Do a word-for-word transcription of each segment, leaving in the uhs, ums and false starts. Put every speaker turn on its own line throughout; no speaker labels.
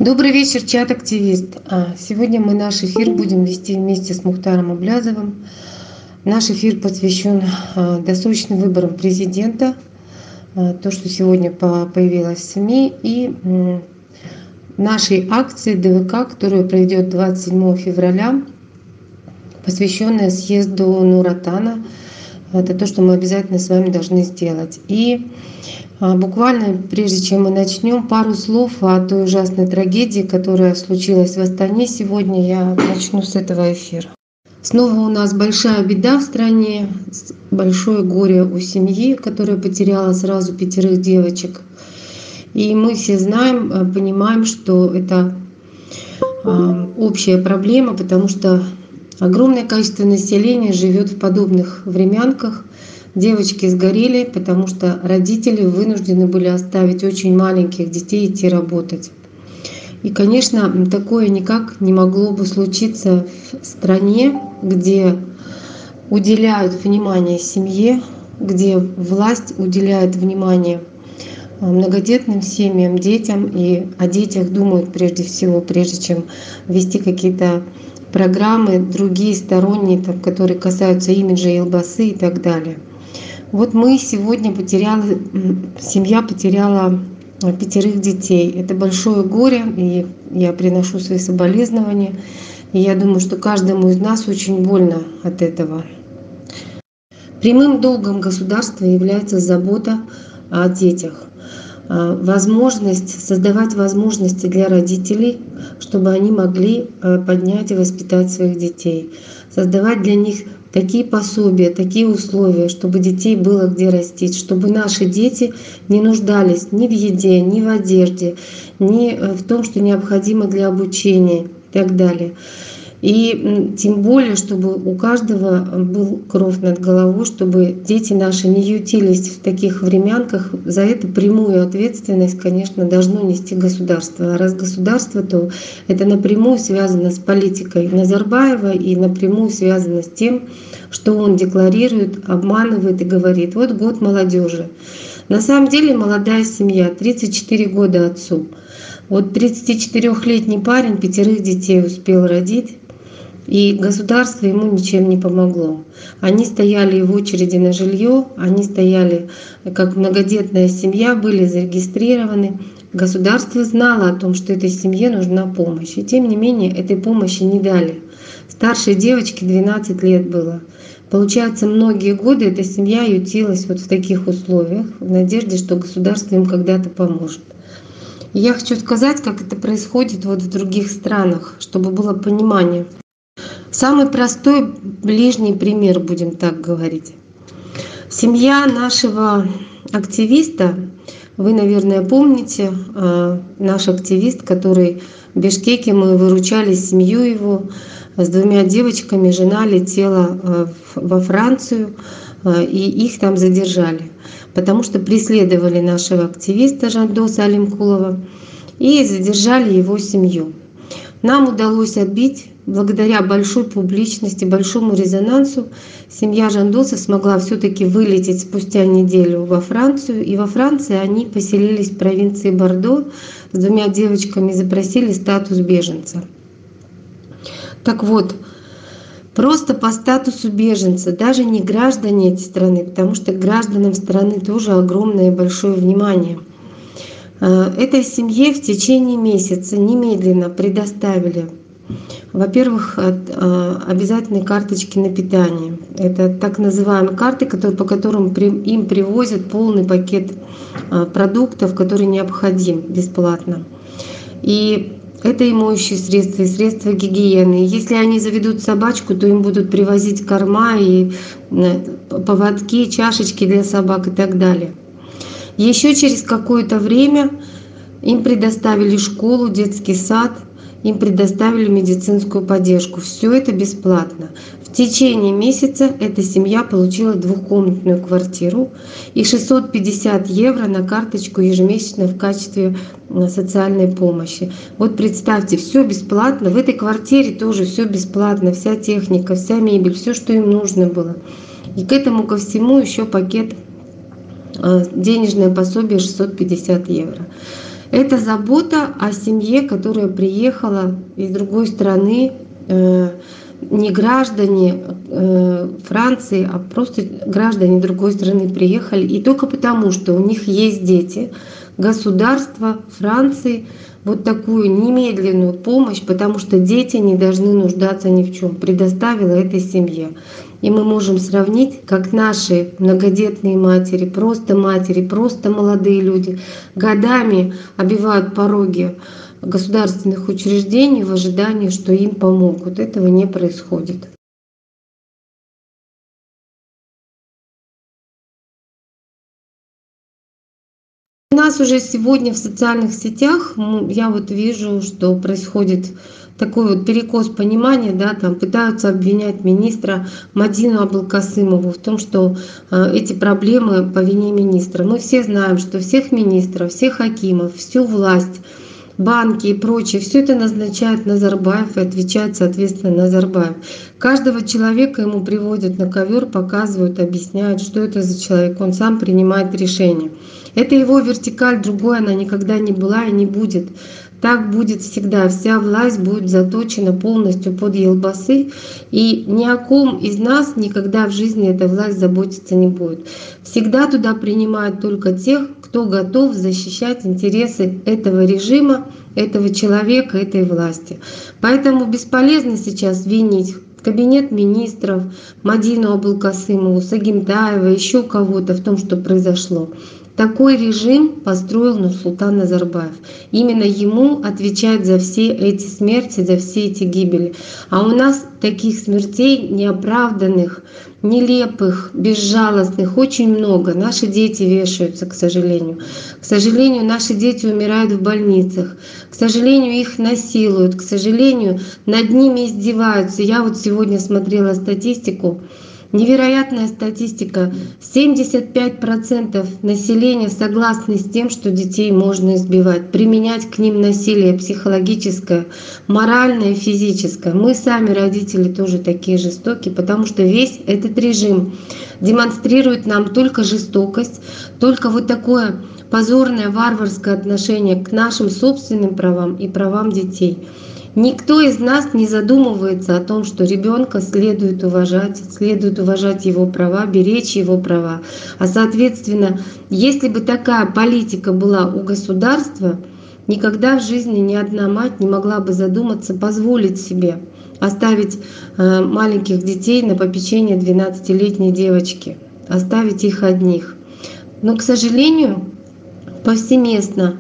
Добрый вечер, чат-активист. А, Сегодня мы наш эфир будем вести вместе с Мухтаром Аблязовым. Наш эфир посвящен а, досрочным выборам президента, а, то, что сегодня по- появилось в СМИ, и м, нашей акции ДВК, которая пройдет двадцать седьмого февраля, посвященная съезду Нур-Отана. Это то, что мы обязательно с вами должны сделать. И а, буквально, прежде чем мы начнем, пару слов о той ужасной трагедии, которая случилась в Астане сегодня. Я начну с этого эфира. Снова у нас большая беда в стране, большое горе у семьи, которая потеряла сразу пятерых девочек. И мы все знаем, понимаем, что это общая проблема, потому что огромное количество населения живет в подобных времянках. Девочки сгорели, потому что родители вынуждены были оставить очень маленьких детей и идти работать. И, конечно, такое никак не могло бы случиться в стране, где уделяют внимание семье, где власть уделяет внимание многодетным семьям, детям, и о детях думают прежде всего, прежде чем вести какие-то программы, другие сторонние, там, которые касаются имиджа, елбасы и так далее. Вот мы сегодня потеряли, семья потеряла пятерых детей. Это большое горе, и я приношу свои соболезнования. И я думаю, что каждому из нас очень больно от этого. Прямым долгом государства является забота о детях. Возможность, создавать возможности для родителей, чтобы они могли поднять и воспитать своих детей. Создавать для них такие пособия, такие условия, чтобы детей было где растить, чтобы наши дети не нуждались ни в еде, ни в одежде, ни в том, что необходимо для обучения и так далее. И тем более, чтобы у каждого был кров над головой, чтобы дети наши не ютились в таких времянках. За это прямую ответственность, конечно, должно нести государство. А раз государство, то это напрямую связано с политикой Назарбаева и напрямую связано с тем, что он декларирует, обманывает и говорит: вот год молодежи. На самом деле молодая семья, тридцать четыре года отцу. Вот тридцатичетырёхлетний парень пятерых детей успел родить, и государство ему ничем не помогло. Они стояли в очереди на жилье, они стояли как многодетная семья, были зарегистрированы. Государство знало о том, что этой семье нужна помощь, и тем не менее этой помощи не дали. Старшей девочке двенадцать лет было. Получается, многие годы эта семья ютилась вот в таких условиях, в надежде, что государство им когда-то поможет. И я хочу сказать, как это происходит вот в других странах, чтобы было понимание. Самый простой ближний пример, будем так говорить. Семья нашего активиста, вы, наверное, помните, наш активист, который в Бишкеке, мы выручали семью его, с двумя девочками, жена летела во Францию, и их там задержали, потому что преследовали нашего активиста Жандоса Алимкулова и задержали его семью. Нам удалось отбить. Благодаря большой публичности, большому резонансу, семья Жандоса смогла все-таки вылететь спустя неделю во Францию. И во Франции они поселились в провинции Бордо с двумя девочками и запросили статус беженца. Так вот, просто по статусу беженца, даже не граждане этой страны, потому что гражданам страны тоже огромное и большое внимание. Этой семье в течение месяца немедленно предоставили, во-первых, обязательные карточки на питание. Это так называемые карты, по которым им привозят полный пакет продуктов, который необходим бесплатно. И это и моющие средства, и средства гигиены. Если они заведут собачку, то им будут привозить корма и поводки, чашечки для собак и так далее. Еще через какое-то время им предоставили школу, детский сад, им предоставили медицинскую поддержку. Все это бесплатно. В течение месяца эта семья получила двухкомнатную квартиру и шестьсот пятьдесят евро на карточку ежемесячно в качестве социальной помощи. Вот представьте, все бесплатно. В этой квартире тоже все бесплатно, вся техника, вся мебель, все, что им нужно было. И к этому ко всему еще пакет денежное пособие шестьсот пятьдесят евро. Это забота о семье, которая приехала из другой страны, не граждане Франции, а просто граждане другой страны приехали. И только потому, что у них есть дети, государство Франции вот такую немедленную помощь, потому что дети не должны нуждаться ни в чем, предоставила этой семье. И мы можем сравнить, как наши многодетные матери, просто матери, просто молодые люди годами обивают пороги государственных учреждений в ожидании, что им помогут. Этого не происходит. У нас уже сегодня в социальных сетях я вот вижу, что происходит такой вот перекос понимания, да, там пытаются обвинять министра Мадину Абылкасымову в том, что э, эти проблемы по вине министра. Мы все знаем, что всех министров, всех акимов, всю власть, банки и прочее, все это назначает Назарбаев и отвечает, соответственно, Назарбаев. Каждого человека ему приводят на ковер, показывают, объясняют, что это за человек. Он сам принимает решения. Это его вертикаль, другой она никогда не была и не будет. Так будет всегда. Вся власть будет заточена полностью под елбасы, и ни о ком из нас никогда в жизни эта власть заботиться не будет. Всегда туда принимают только тех, кто готов защищать интересы этого режима, этого человека, этой власти. Поэтому бесполезно сейчас винить кабинет министров, Мадину Абылкасымову, Сагимтаева, еще кого-то в том, что произошло. Такой режим построил Нурсултан Назарбаев. Именно ему отвечать за все эти смерти, за все эти гибели. А у нас таких смертей неоправданных, нелепых, безжалостных очень много. Наши дети вешаются, к сожалению. К сожалению, наши дети умирают в больницах. К сожалению, их насилуют. К сожалению, над ними издеваются. Я вот сегодня смотрела статистику. Невероятная статистика. семьдесят пять процентов населения согласны с тем, что детей можно избивать, применять к ним насилие психологическое, моральное, физическое. Мы сами, родители, тоже такие жестокие, потому что весь этот режим демонстрирует нам только жестокость, только вот такое позорное, варварское отношение к нашим собственным правам и правам детей. Никто из нас не задумывается о том, что ребенка следует уважать, следует уважать его права, беречь его права. А соответственно, если бы такая политика была у государства, никогда в жизни ни одна мать не могла бы задуматься, позволить себе оставить маленьких детей на попечение двенадцатилетней девочки, оставить их одних. Но, к сожалению, повсеместно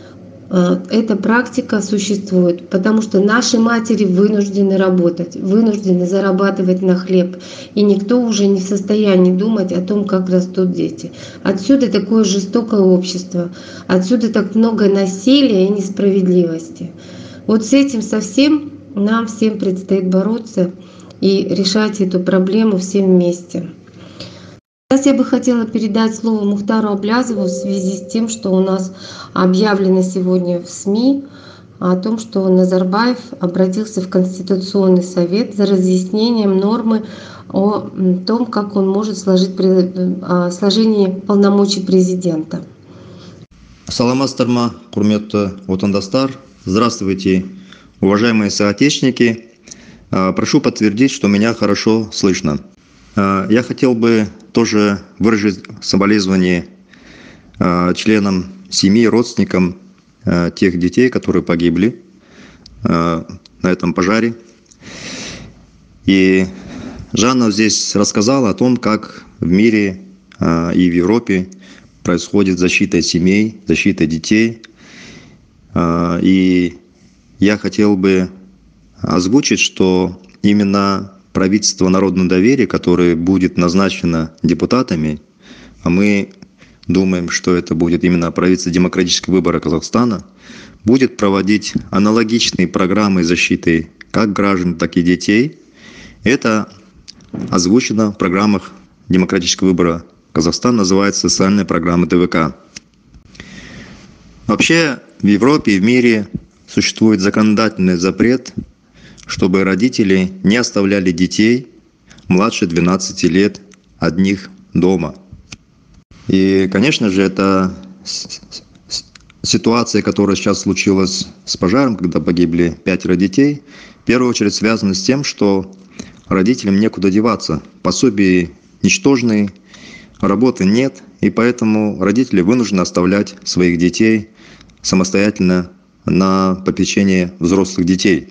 эта практика существует, потому что наши матери вынуждены работать, вынуждены зарабатывать на хлеб, и никто уже не в состоянии думать о том, как растут дети. Отсюда такое жестокое общество, отсюда так много насилия и несправедливости. Вот с этим совсем нам всем предстоит бороться и решать эту проблему всем вместе. Сейчас я бы хотела передать слово Мухтару Аблязову в связи с тем, что у нас объявлено сегодня в СМИ о том, что Назарбаев обратился в Конституционный совет за разъяснением нормы о том, как он может сложить о сложении полномочий президента.
Саламатсыздарма, құрметті отандастар. Здравствуйте, уважаемые соотечественники. Прошу подтвердить, что меня хорошо слышно. Я хотел бы тоже выразить соболезнования членам семьи, родственникам тех детей, которые погибли на этом пожаре. И Жанна здесь рассказала о том, как в мире и в Европе происходит защита семей, защита детей. И я хотел бы озвучить, что именно правительство народного доверия, которое будет назначено депутатами, а мы думаем, что это будет именно правительство демократического выбора Казахстана, будет проводить аналогичные программы защиты как граждан, так и детей. Это озвучено в программах демократического выбора Казахстана, называется социальная программа ТВК. Вообще в Европе и в мире существует законодательный запрет, чтобы родители не оставляли детей младше двенадцати лет одних дома. И, конечно же, это ситуация, которая сейчас случилась с пожаром, когда погибли пятеро детей, в первую очередь связана с тем, что родителям некуда деваться. Пособия ничтожные, работы нет, и поэтому родители вынуждены оставлять своих детей самостоятельно на попечение взрослых детей.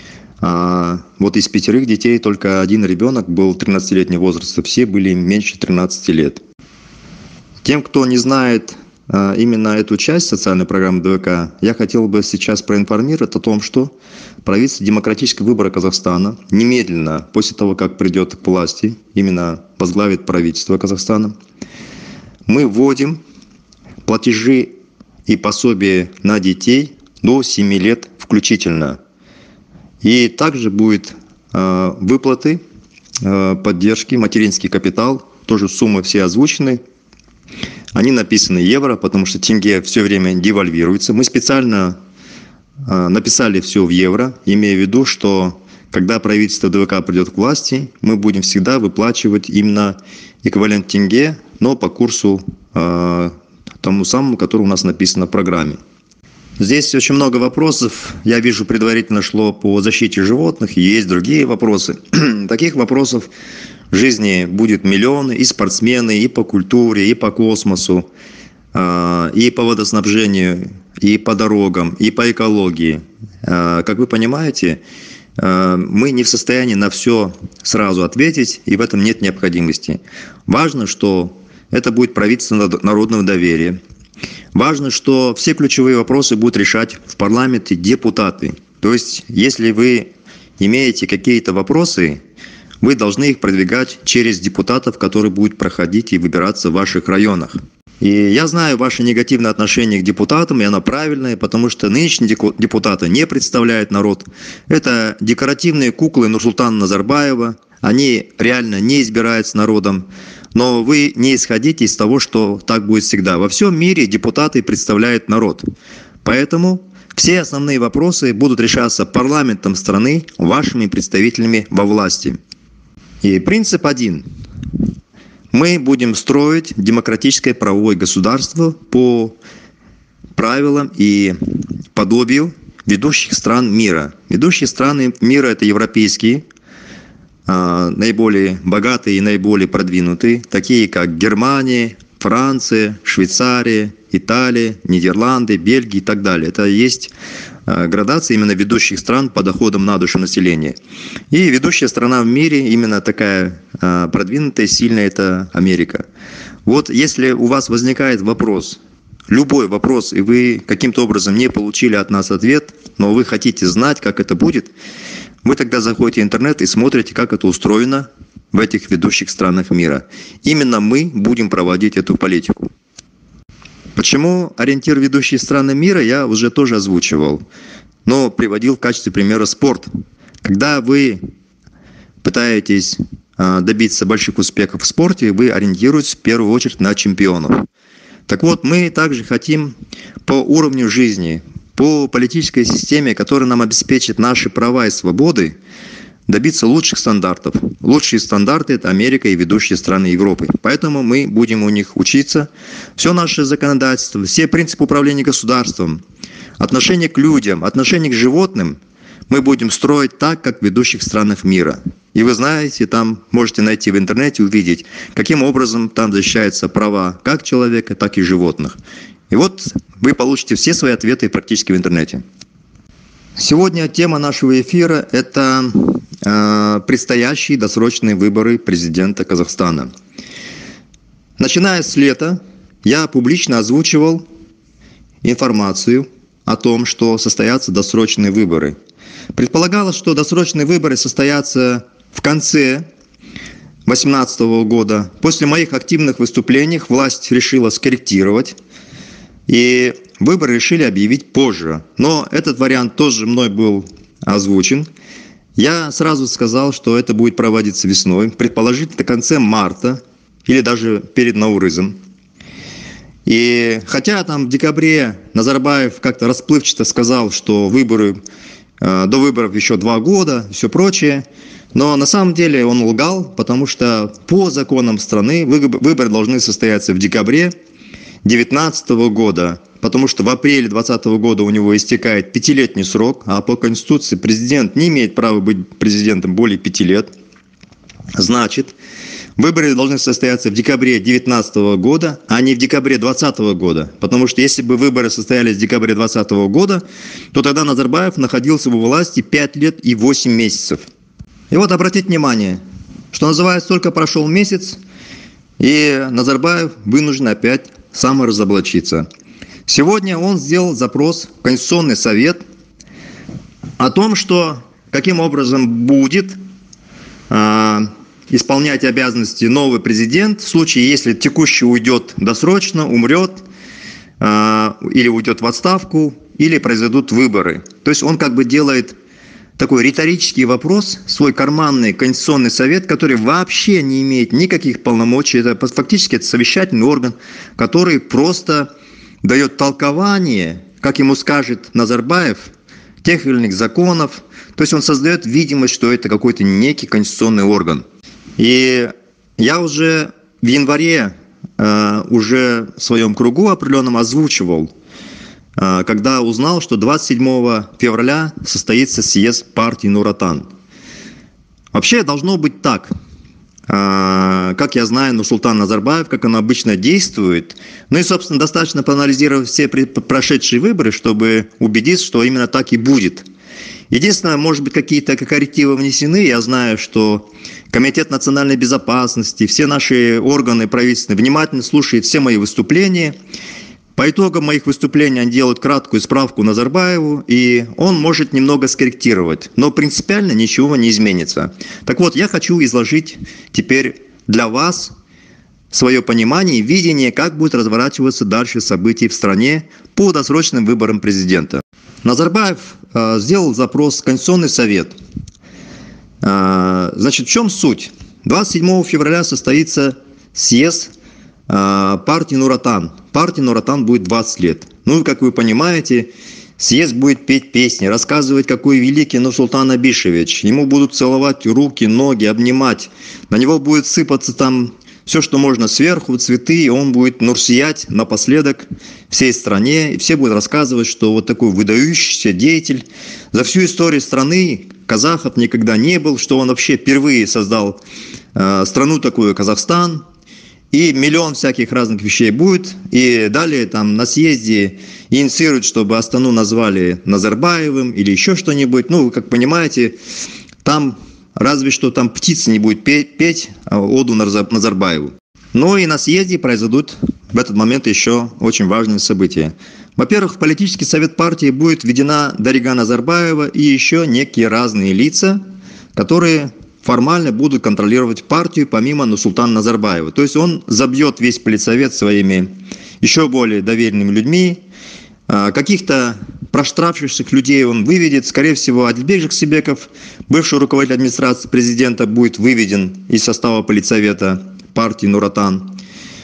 А вот из пятерых детей только один ребенок был тринадцатилетнего возраста, все были меньше тринадцати лет. Тем, кто не знает именно эту часть социальной программы ДВК, я хотел бы сейчас проинформировать о том, что правительство демократического выбора Казахстана немедленно, после того, как придет к власти, именно возглавит правительство Казахстана, мы вводим платежи и пособия на детей до семи лет включительно. И также будет э, выплаты, э, поддержки, материнский капитал, тоже суммы все озвучены. Они написаны евро, потому что тенге все время девальвируется. Мы специально э, написали все в евро, имея в виду, что когда правительство ДВК придет к власти, мы будем всегда выплачивать именно эквивалент тенге, но по курсу э, тому самому, который у нас написано в программе. Здесь очень много вопросов. Я вижу, предварительно шло по защите животных, есть другие вопросы. Таких вопросов в жизни будет миллионы, и спортсмены, и по культуре, и по космосу, и по водоснабжению, и по дорогам, и по экологии. Как вы понимаете, мы не в состоянии на все сразу ответить, и в этом нет необходимости. Важно, что это будет правительство народного доверия. Важно, что все ключевые вопросы будут решать в парламенте депутаты. То есть, если вы имеете какие-то вопросы, вы должны их продвигать через депутатов, которые будут проходить и выбираться в ваших районах. И я знаю ваше негативное отношение к депутатам, и оно правильное, потому что нынешние депутаты не представляют народ. Это декоративные куклы Нурсултана Назарбаева, они реально не избираются народом. Но вы не исходите из того, что так будет всегда. Во всем мире депутаты представляют народ. Поэтому все основные вопросы будут решаться парламентом страны, вашими представителями во власти. И принцип один. Мы будем строить демократическое правовое государство по правилам и подобию ведущих стран мира. Ведущие страны мира – это европейские, наиболее богатые и наиболее продвинутые, такие как Германия, Франция, Швейцария, Италия, Нидерланды, Бельгия и так далее. Это есть градация именно ведущих стран по доходам на душу населения. И ведущая страна в мире, именно такая продвинутая, сильная, это Америка. Вот если у вас возникает вопрос, любой вопрос, и вы каким-то образом не получили от нас ответ, но вы хотите знать, как это будет, вы тогда заходите в интернет и смотрите, как это устроено в этих ведущих странах мира. Именно мы будем проводить эту политику. Почему ориентир ведущие страны мира, я уже тоже озвучивал, но приводил в качестве примера спорт. Когда вы пытаетесь добиться больших успехов в спорте, вы ориентируетесь в первую очередь на чемпионов. Так вот, мы также хотим по уровню жизни, по политической системе, которая нам обеспечит наши права и свободы, добиться лучших стандартов. Лучшие стандарты – это Америка и ведущие страны Европы. Поэтому мы будем у них учиться. Все наше законодательство, все принципы управления государством, отношение к людям, отношение к животным мы будем строить так, как в ведущих странах мира. И вы знаете, там можете найти в интернете, увидеть, каким образом там защищаются права как человека, так и животных. И вот вы получите все свои ответы практически в интернете. Сегодня тема нашего эфира – это э, предстоящие досрочные выборы президента Казахстана. Начиная с лета я публично озвучивал информацию о том, что состоятся досрочные выборы. Предполагалось, что досрочные выборы состоятся в конце две тысячи восемнадцатого года. После моих активных выступлений власть решила скорректировать, и выборы решили объявить позже. Но этот вариант тоже мной был озвучен. Я сразу сказал, что это будет проводиться весной, предположительно до конца марта или даже перед Наурызом. И хотя там в декабре Назарбаев как-то расплывчато сказал, что выборы, э, до выборов еще два года и все прочее, но на самом деле он лгал, потому что по законам страны выборы должны состояться в декабре две тысячи девятнадцатого года. потому что в апреле две тысячи двадцатого года у него истекает пятилетний срок, а по Конституции президент не имеет права быть президентом более пяти лет. Значит, выборы должны состояться в декабре две тысячи девятнадцатого года, а не в декабре две тысячи двадцатого года. Потому что если бы выборы состоялись в декабре две тысячи двадцатого года, то тогда Назарбаев находился бы у власти пять лет и восемь месяцев. И вот обратите внимание, что называется, только прошел месяц, и Назарбаев вынужден опять саморазоблачиться. Сегодня он сделал запрос в Конституционный совет о том, что каким образом будет э, исполнять обязанности новый президент в случае, если текущий уйдет досрочно, умрет, э, или уйдет в отставку, или произойдут выборы. То есть он как бы делает такой риторический вопрос, свой карманный Конституционный совет, который вообще не имеет никаких полномочий. Это фактически это совещательный орган, который просто дает толкование, как ему скажет Назарбаев, тех или иных законов. То есть он создает видимость, что это какой-то некий конституционный орган. И я уже в январе э, уже в своем кругу определенном озвучивал, э, когда узнал, что двадцать седьмого февраля состоится съезд партии Нур-Отан. Вообще должно быть так. Как я знаю, Нурсултан Назарбаев, как он обычно действует. Ну и, собственно, достаточно проанализировать все прошедшие выборы, чтобы убедиться, что именно так и будет. Единственное, может быть, какие-то коррективы внесены. Я знаю, что Комитет национальной безопасности, все наши органы правительственные внимательно слушают все мои выступления. По итогам моих выступлений они делают краткую справку Назарбаеву, и он может немного скорректировать, но принципиально ничего не изменится. Так вот, я хочу изложить теперь для вас свое понимание и видение, как будет разворачиваться дальше события в стране по досрочным выборам президента. Назарбаев э, сделал запрос в Конституционный совет. Э, значит, в чем суть? двадцать седьмого февраля состоится съезд партии Нур-Отан. Партии Нур-Отан будет двадцать лет. Ну, как вы понимаете, съезд будет петь песни, рассказывать, какой великий Нурсултан Абишевич. Ему будут целовать руки, ноги, обнимать. На него будет сыпаться там все, что можно сверху, цветы, и он будет нурсиять напоследок всей стране. И все будут рассказывать, что вот такой выдающийся деятель за всю историю страны казахов никогда не был, что он вообще впервые создал э, страну такую, Казахстан. И миллион всяких разных вещей будет. И далее там на съезде инициируют, чтобы Астану назвали Назарбаевым или еще что-нибудь. Ну, вы как понимаете, там разве что там птица не будет петь, петь оду Назарбаеву. Но и на съезде произойдут в этот момент еще очень важные события. Во-первых, в политический совет партии будет введена Дарига Назарбаева и еще некие разные лица, которые формально будут контролировать партию помимо Нурсултана Назарбаева. То есть он забьет весь политсовет своими еще более доверенными людьми. Каких-то проштрафивших людей он выведет. Скорее всего, Адильбек Жаксибеков, бывший руководитель администрации президента, будет выведен из состава политсовета партии Нур-Отан.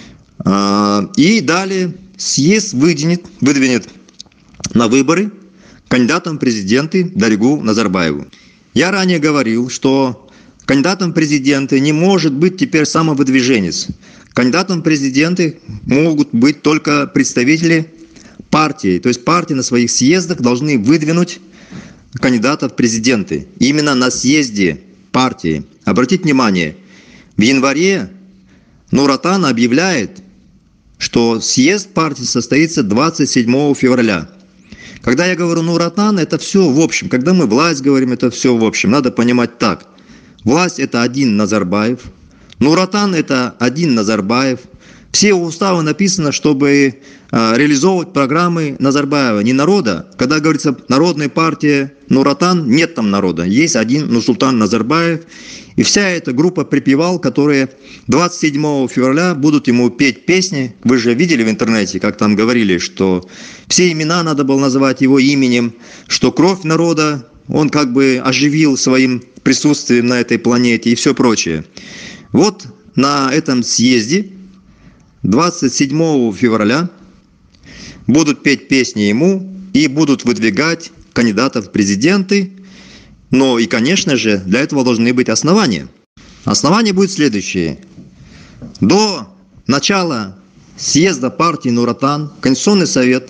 И далее съезд выдвинет, выдвинет на выборы кандидатом в президенты Даригу Назарбаеву. Я ранее говорил, что кандидатом в президенты не может быть теперь самовыдвиженец. Кандидатом в президенты могут быть только представители партии. То есть партии на своих съездах должны выдвинуть кандидата в президенты. Именно на съезде партии. Обратите внимание, в январе Нур-Отан объявляет, что съезд партии состоится двадцать седьмого февраля. Когда я говорю Нур-Отан, это все в общем. Когда мы власть говорим, это все в общем. Надо понимать так. Власть – это один Назарбаев. Нур-Отан – это один Назарбаев. Все уставы написано, чтобы э, реализовывать программы Назарбаева, не народа. Когда говорится «Народная партия Нур-Отан», нет там народа. Есть один Нурсултан Назарбаев. И вся эта группа припевал, которые двадцать седьмого февраля будут ему петь песни. Вы же видели в интернете, как там говорили, что все имена надо было называть его именем, что кровь народа он как бы оживил своим присутствием на этой планете и все прочее. Вот на этом съезде двадцать седьмого февраля будут петь песни ему и будут выдвигать кандидатов в президенты. Но и, конечно же, для этого должны быть основания. Основания будут следующие. До начала съезда партии Нур-Отан Конституционный совет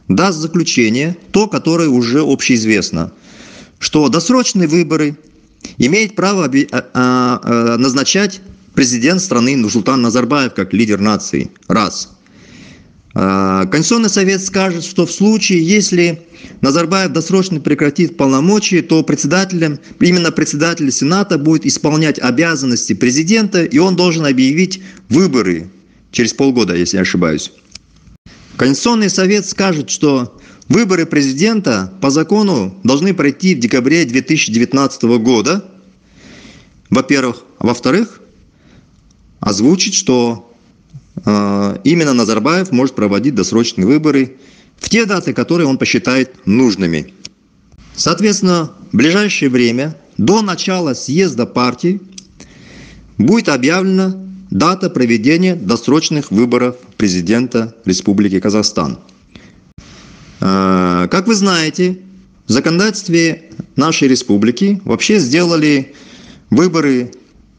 даст заключение, то, которое уже общеизвестно, что досрочные выборы имеет право назначать президент страны Нурсултан Назарбаев как лидер нации. Раз. Конституционный совет скажет, что в случае, если Назарбаев досрочно прекратит полномочия, то председателем, именно председатель Сената будет исполнять обязанности президента, и он должен объявить выборы через полгода, если я ошибаюсь. Конституционный совет скажет, что выборы президента по закону должны пройти в декабре две тысячи девятнадцатого года, во-первых. А во-вторых, озвучит, что именно Назарбаев может проводить досрочные выборы в те даты, которые он посчитает нужными. Соответственно, в ближайшее время, до начала съезда партии, будет объявлена дата проведения досрочных выборов президента Республики Казахстан. Как вы знаете, в законодательстве нашей республики вообще сделали выборы,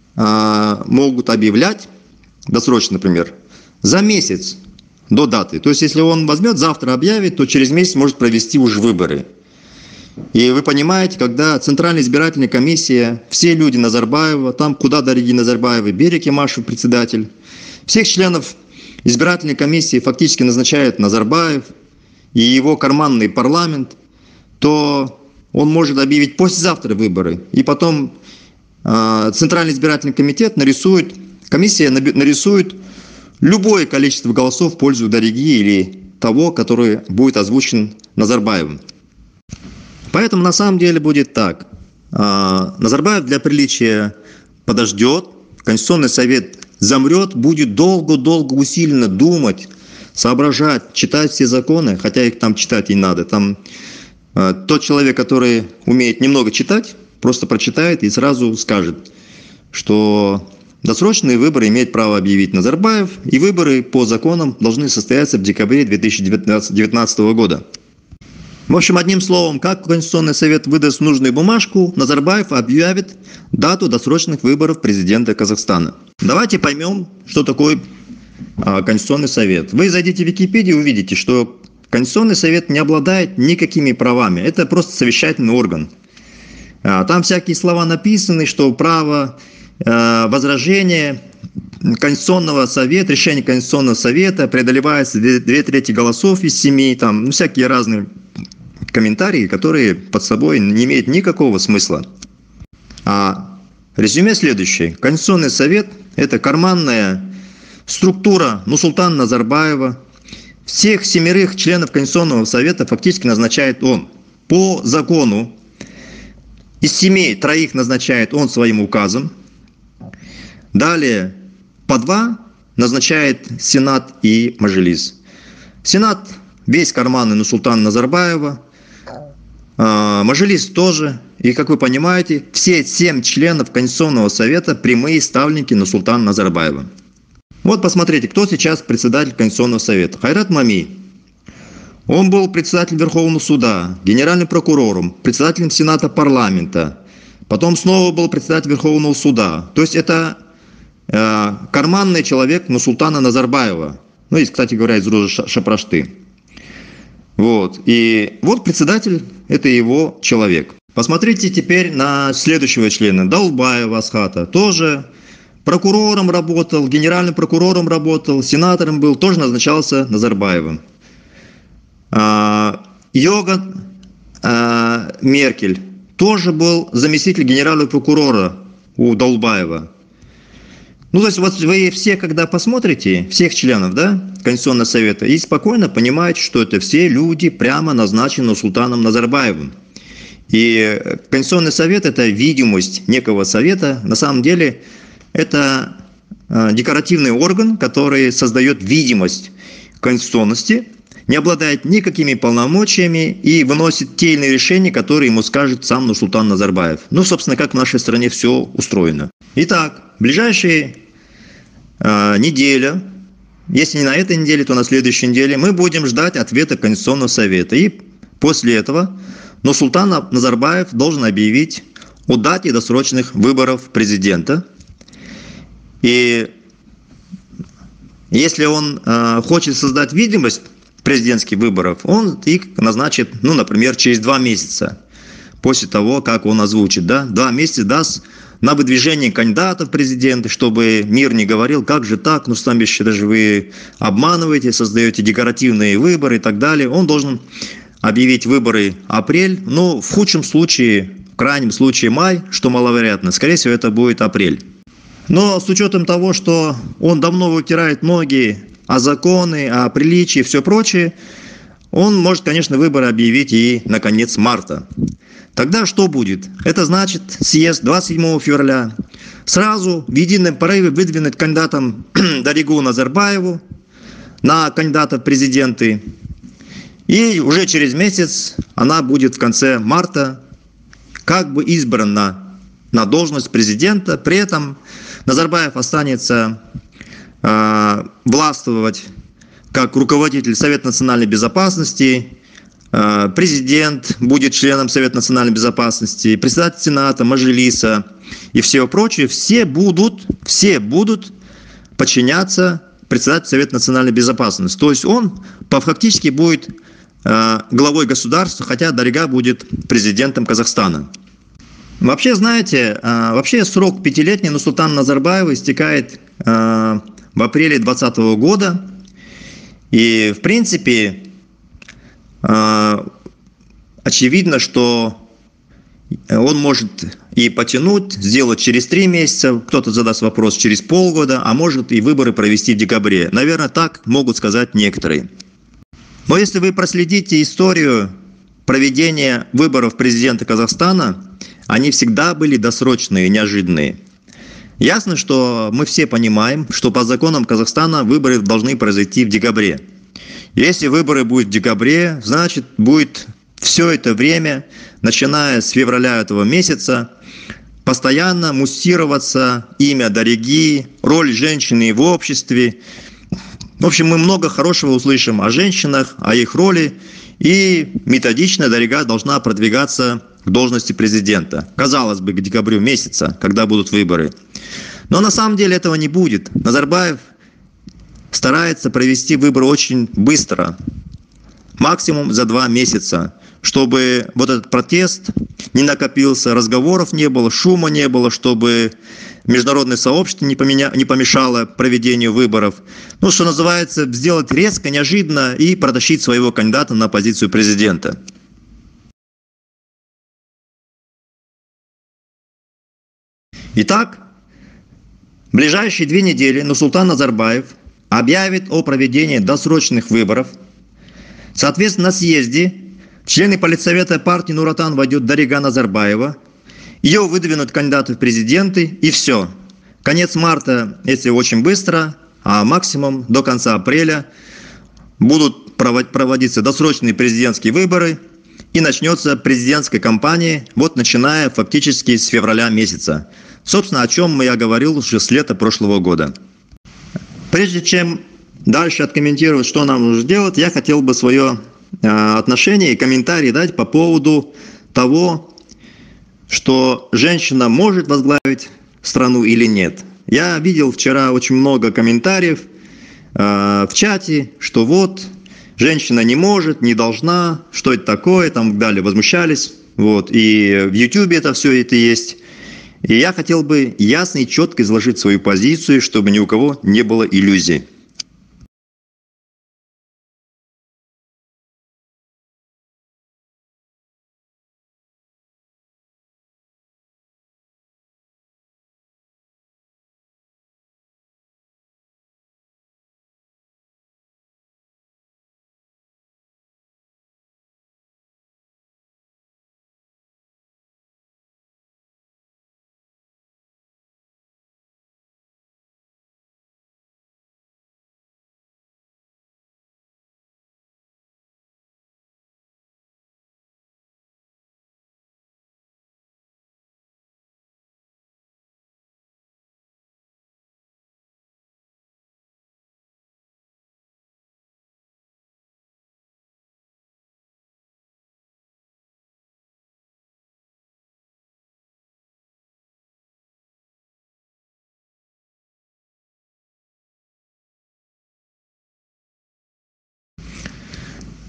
могут объявлять досрочно, например, за месяц до даты. То есть, если он возьмет, завтра объявит, то через месяц может провести уже выборы. И вы понимаете, когда Центральная избирательная комиссия, все люди Назарбаева, там куда дороги Назарбаевы, Берик Имашев председатель, всех членов избирательной комиссии фактически назначает Назарбаев и его карманный парламент, то он может объявить послезавтра выборы. И потом э, Центральный избирательный комитет нарисует, комиссия нарисует любое количество голосов в пользу Дариги или того, который будет озвучен Назарбаевым. Поэтому на самом деле будет так. Назарбаев для приличия подождет, Конституционный совет замрет, будет долго-долго усиленно думать, соображать, читать все законы, хотя их там читать не надо. Там тот человек, который умеет немного читать, просто прочитает и сразу скажет, что досрочные выборы имеет право объявить Назарбаев, и выборы по законам должны состояться в декабре две тысячи девятнадцатого года. В общем, одним словом, как Конституционный совет выдаст нужную бумажку, Назарбаев объявит дату досрочных выборов президента Казахстана. Давайте поймем, что такое Конституционный совет. Вы зайдите в Википедию и увидите, что Конституционный совет не обладает никакими правами. Это просто совещательный орган. Там всякие слова написаны, что право возражение Конституционного совета, решение Конституционного совета преодолевается две трети голосов из семи, там, ну, всякие разные комментарии, которые под собой не имеют никакого смысла. А резюме следующее. Конституционный совет – это карманная структура Нурсултана Назарбаева. Всех семерых членов Конституционного совета фактически назначает он. По закону из семи троих назначает он своим указом. Далее по два назначает Сенат и Мажилис. Сенат весь карманный Нурсултана Назарбаева, Мажилис тоже. И, как вы понимаете, все семь членов Конституционного совета прямые ставленники Нурсултана Назарбаева. Вот посмотрите, кто сейчас председатель Конституционного совета. Хайрат Мами. Он был председателем Верховного суда, генеральным прокурором, председателем Сената парламента. Потом снова был председателем Верховного суда. То есть это э, карманный человек Нурсултана Назарбаева. Ну и, кстати говоря, из Ружа Шапрашты. Вот. И вот председатель – это его человек. Посмотрите теперь на следующего члена. Даулбаева Асхата. Тоже прокурором работал, генеральным прокурором работал, сенатором был, тоже назначался Назарбаевым. А, Йога а, Меркель тоже был заместитель генерального прокурора у Даулбаева. Ну, то есть, вот вы все, когда посмотрите, всех членов, да, Конституционного совета, и спокойно понимаете, что это все люди, прямо назначены Нурсултаном Назарбаевым. И Конституционный совет – это видимость некого совета. На самом деле, это декоративный орган, который создает видимость конституционности, не обладает никакими полномочиями и выносит те или иные решения, которые ему скажет сам Нурсултан Назарбаев. Ну, собственно, как в нашей стране все устроено. Итак, в ближайшие э, неделя, если не на этой неделе, то на следующей неделе, мы будем ждать ответа Конституционного совета. И после этого Нурсултан Назарбаев должен объявить о дате досрочных выборов президента. И если он э, хочет создать видимость президентских выборов, он их назначит, ну, например, через два месяца после того, как он озвучит, да, два месяца даст на выдвижение кандидатов в президенты, чтобы мир не говорил, как же так, ну, сами даже вы обманываете, создаете декоративные выборы и так далее. Он должен объявить выборы апрель, ну, в худшем случае, в крайнем случае май, что маловероятно, скорее всего, это будет апрель. Но с учетом того, что он давно вытирает ноги о законы, о приличии и все прочее, он может, конечно, выборы объявить и на конец марта. Тогда что будет? Это значит съезд двадцать седьмого февраля сразу в едином порыве выдвинуть кандидатом Даригу Назарбаеву на кандидата в президенты. И уже через месяц она будет в конце марта как бы избрана на должность президента. При этом Назарбаев останется э, властвовать как руководитель Совета национальной безопасности, э, президент будет членом Совета национальной безопасности, председатель Сената, Мажилиса и все прочее. Все будут, все будут подчиняться председателю Совета национальной безопасности. То есть он по фактически будет э, главой государства, хотя Дарига будет президентом Казахстана. Вообще, знаете, вообще срок пятилетний Нурсултана Назарбаева истекает в апреле две тысячи двадцатого года. И, в принципе, очевидно, что он может и потянуть, сделать через три месяца, кто-то задаст вопрос через полгода, а может и выборы провести в декабре. Наверное, так могут сказать некоторые. Но если вы проследите историю проведения выборов президента Казахстана, они всегда были досрочные, неожиданные. Ясно, что мы все понимаем, что по законам Казахстана выборы должны произойти в декабре. Если выборы будут в декабре, значит будет все это время, начиная с февраля этого месяца, постоянно муссироваться имя Дариги, роль женщины в обществе. В общем, мы много хорошего услышим о женщинах, о их роли, и методично Дарига должна продвигаться к должности президента. Казалось бы, к декабрю месяца, когда будут выборы. Но на самом деле этого не будет. Назарбаев старается провести выборы очень быстро, максимум за два месяца, чтобы вот этот протест не накопился, разговоров не было, шума не было, чтобы международное сообщество не, поменя... не помешало проведению выборов. Ну, что называется, сделать резко, неожиданно и протащить своего кандидата на позицию президента. Итак, в ближайшие две недели Нурсултан Назарбаев объявит о проведении досрочных выборов. Соответственно, на съезде члены политсовета партии Нур-Отан войдет Дарига Назарбаева. Ее выдвинут кандидаты в президенты, и все. Конец марта, если очень быстро, а максимум до конца апреля будут проводиться досрочные президентские выборы, и начнется президентская кампания, вот начиная фактически с февраля месяца. Собственно, о чем я говорил уже с лета прошлого года. Прежде чем дальше откомментировать, что нам нужно делать, я хотел бы свое э, отношение и комментарий дать по поводу того, что женщина может возглавить страну или нет. Я видел вчера очень много комментариев э, в чате, что вот женщина не может, не должна, что это такое, там далее возмущались. Вот. И в Ютубе это все это есть. И я хотел бы ясно и четко изложить свою позицию, чтобы ни у кого не было иллюзий.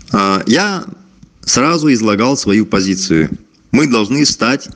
Я сразу излагал свою позицию. Мы должны стать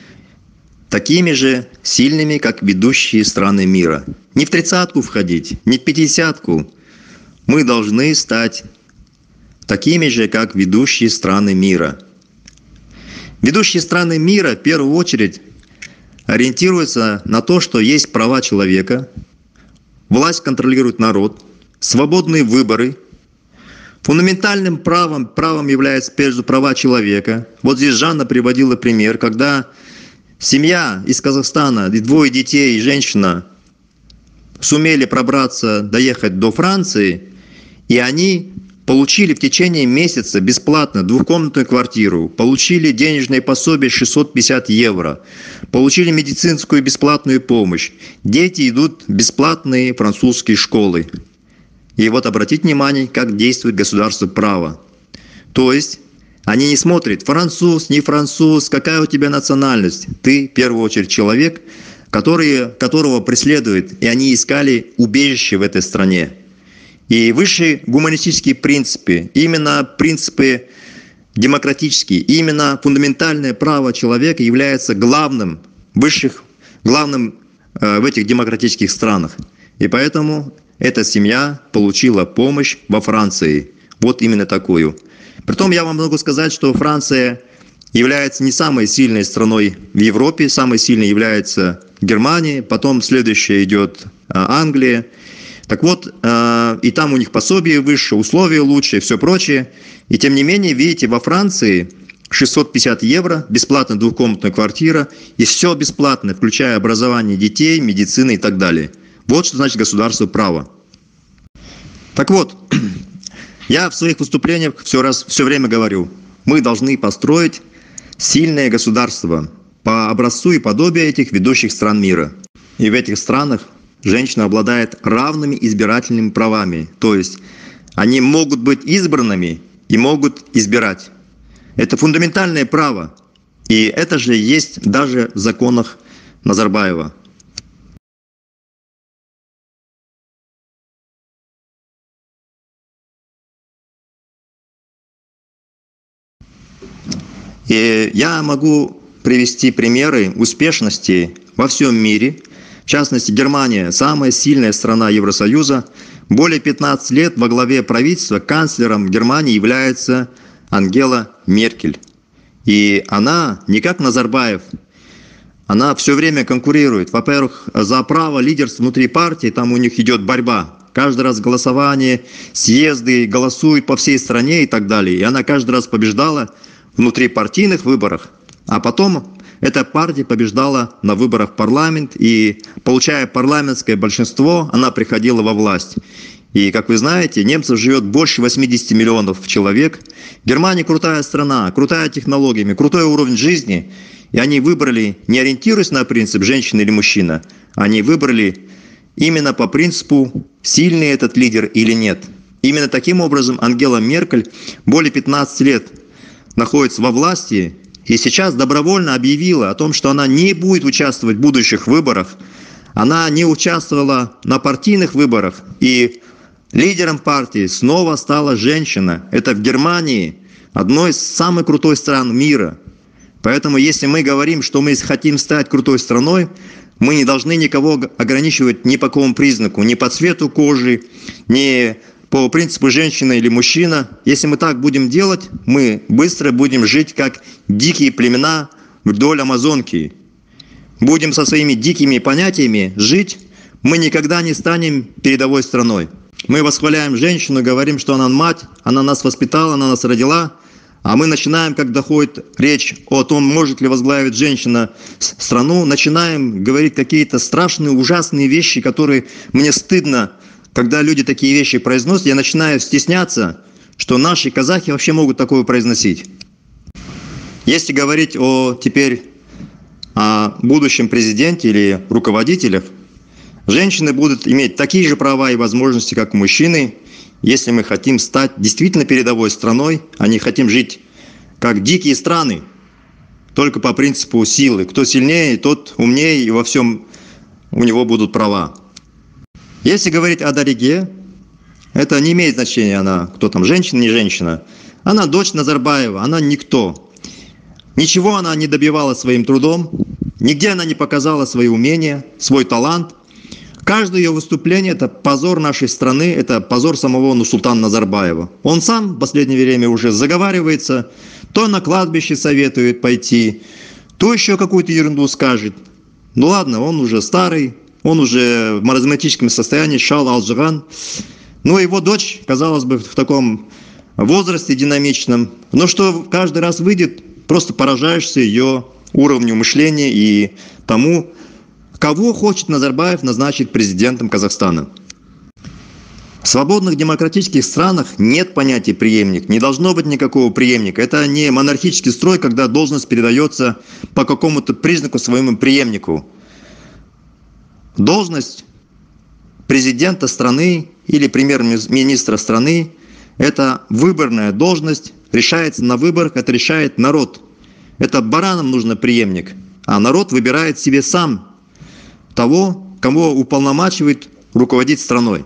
такими же сильными, как ведущие страны мира. Не в тридцатку входить, не в пятидесятку. Мы должны стать такими же, как ведущие страны мира. Ведущие страны мира в первую очередь ориентируются на то, что есть права человека, власть контролирует народ, свободные выборы. Фундаментальным правом, правом является прежде всего права человека. Вот здесь Жанна приводила пример, когда семья из Казахстана, двое детей и женщина сумели пробраться, доехать до Франции, и они получили в течение месяца бесплатно двухкомнатную квартиру, получили денежное пособие шестьсот пятьдесят евро, получили медицинскую бесплатную помощь. Дети идут в бесплатные французские школы. И вот обратите внимание, как действует государство права. То есть они не смотрят, француз, не француз, какая у тебя национальность. Ты, в первую очередь, человек, который, которого преследуют, и они искали убежище в этой стране. И высшие гуманистические принципы, именно принципы демократические, именно фундаментальное право человека является главным, высших, главным э, в этих демократических странах. И поэтому эта семья получила помощь во Франции. Вот именно такую. Притом я вам могу сказать, что Франция является не самой сильной страной в Европе. Самой сильной является Германия, потом следующая идет Англия. Так вот, и там у них пособие выше, условия лучше, все прочее. И тем не менее, видите, во Франции шестьсот пятьдесят евро, бесплатная двухкомнатная квартира, и все бесплатно, включая образование детей, медицины и так далее. Вот что значит государство права. Так вот, я в своих выступлениях все, раз, все время говорю, мы должны построить сильное государство по образцу и подобию этих ведущих стран мира. И в этих странах женщина обладает равными избирательными правами. То есть они могут быть избранными и могут избирать. Это фундаментальное право. И это же есть даже в законах Назарбаева. И я могу привести примеры успешности во всем мире. В частности, Германия – самая сильная страна Евросоюза. Более пятнадцати лет во главе правительства канцлером Германии является Ангела Меркель. И она, не как Назарбаев, она все время конкурирует. Во-первых, за право лидерства внутри партии, там у них идет борьба. Каждый раз голосование, съезды, голосуют по всей стране и так далее. И она каждый раз побеждала в внутрипартийных выборах, а потом эта партия побеждала на выборах в парламент, и, получая парламентское большинство, она приходила во власть. И, как вы знаете, немцев живет больше восьмидесяти миллионов человек. Германия крутая страна, крутая технологиями, крутой уровень жизни. И они выбрали, не ориентируясь на принцип женщина или мужчина, они выбрали именно по принципу, сильный этот лидер или нет. Именно таким образом Ангела Меркель более пятнадцати лет находится во власти и сейчас добровольно объявила о том, что она не будет участвовать в будущих выборах. Она не участвовала на партийных выборах, и лидером партии снова стала женщина. Это в Германии, одной из самых крутой стран мира. Поэтому если мы говорим, что мы хотим стать крутой страной, мы не должны никого ограничивать ни по какому признаку, ни по цвету кожи, ни по принципу женщина или мужчина. Если мы так будем делать, мы быстро будем жить как дикие племена вдоль Амазонки. Будем со своими дикими понятиями жить, мы никогда не станем передовой страной. Мы восхваляем женщину, говорим, что она мать, она нас воспитала, она нас родила, а мы начинаем, как доходит речь о том, может ли возглавить женщина страну, начинаем говорить какие-то страшные, ужасные вещи, которые мне стыдно. Когда люди такие вещи произносят, я начинаю стесняться, что наши казахи вообще могут такое произносить. Если говорить о теперь о будущем президенте или руководителях, женщины будут иметь такие же права и возможности, как мужчины, если мы хотим стать действительно передовой страной, а не хотим жить как дикие страны, только по принципу силы. Кто сильнее, тот умнее, и во всем у него будут права. Если говорить о Дариге, Это не имеет значения, она, кто там, женщина, не женщина. Она дочь Назарбаева, она никто. Ничего она не добивалась своим трудом, нигде она не показала свои умения, свой талант. Каждое ее выступление – это позор нашей страны, это позор самого Нурсултана Назарбаева. Он сам в последнее время уже заговаривается, то на кладбище советует пойти, то еще какую-то ерунду скажет. Ну ладно, он уже старый, он уже в маразматическом состоянии, шал алжиган. Ну, его дочь, казалось бы, в таком возрасте динамичном. Но что каждый раз выйдет, просто поражаешься ее уровню мышления и тому, кого хочет Назарбаев назначить президентом Казахстана. В свободных демократических странах нет понятия преемник, не должно быть никакого преемника. Это не монархический строй, когда должность передается по какому-то признаку своему преемнику. Должность президента страны или премьер-министра страны – это выборная должность, решается на выборах, это решает народ. Это баранам нужно преемник, а народ выбирает себе сам того, кого уполномачивает руководить страной.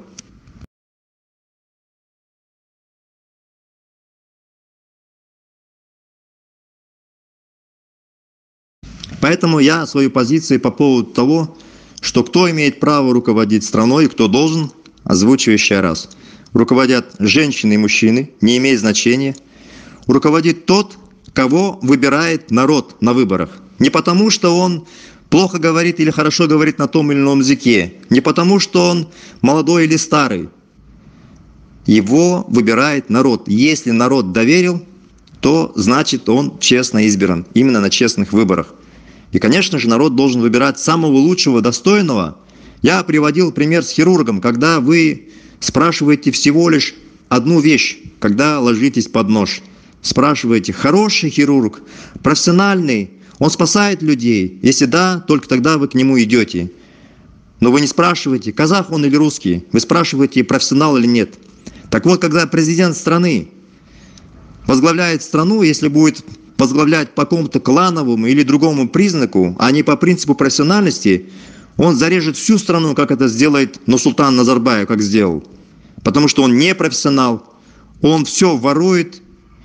Поэтому я свою позицию по поводу того, что кто имеет право руководить страной и кто должен, озвучиваю еще раз. Руководят женщины и мужчины, не имеет значения. Руководит тот, кого выбирает народ на выборах. Не потому, что он плохо говорит или хорошо говорит на том или ином языке, не потому, что он молодой или старый. Его выбирает народ. Если народ доверил, то значит он честно избран, именно на честных выборах. И, конечно же, народ должен выбирать самого лучшего, достойного. Я приводил пример с хирургом, когда вы спрашиваете всего лишь одну вещь, когда ложитесь под нож. Спрашиваете, хороший хирург, профессиональный, он спасает людей? Если да, только тогда вы к нему идете. Но вы не спрашиваете, казах он или русский, вы спрашиваете, профессионал или нет. Так вот, когда президент страны возглавляет страну, если будет возглавлять по какому-то клановому или другому признаку, а не по принципу профессиональности, он зарежет всю страну, как это сделает Нурсултан Назарбаев, как сделал. Потому что он не профессионал, он все ворует,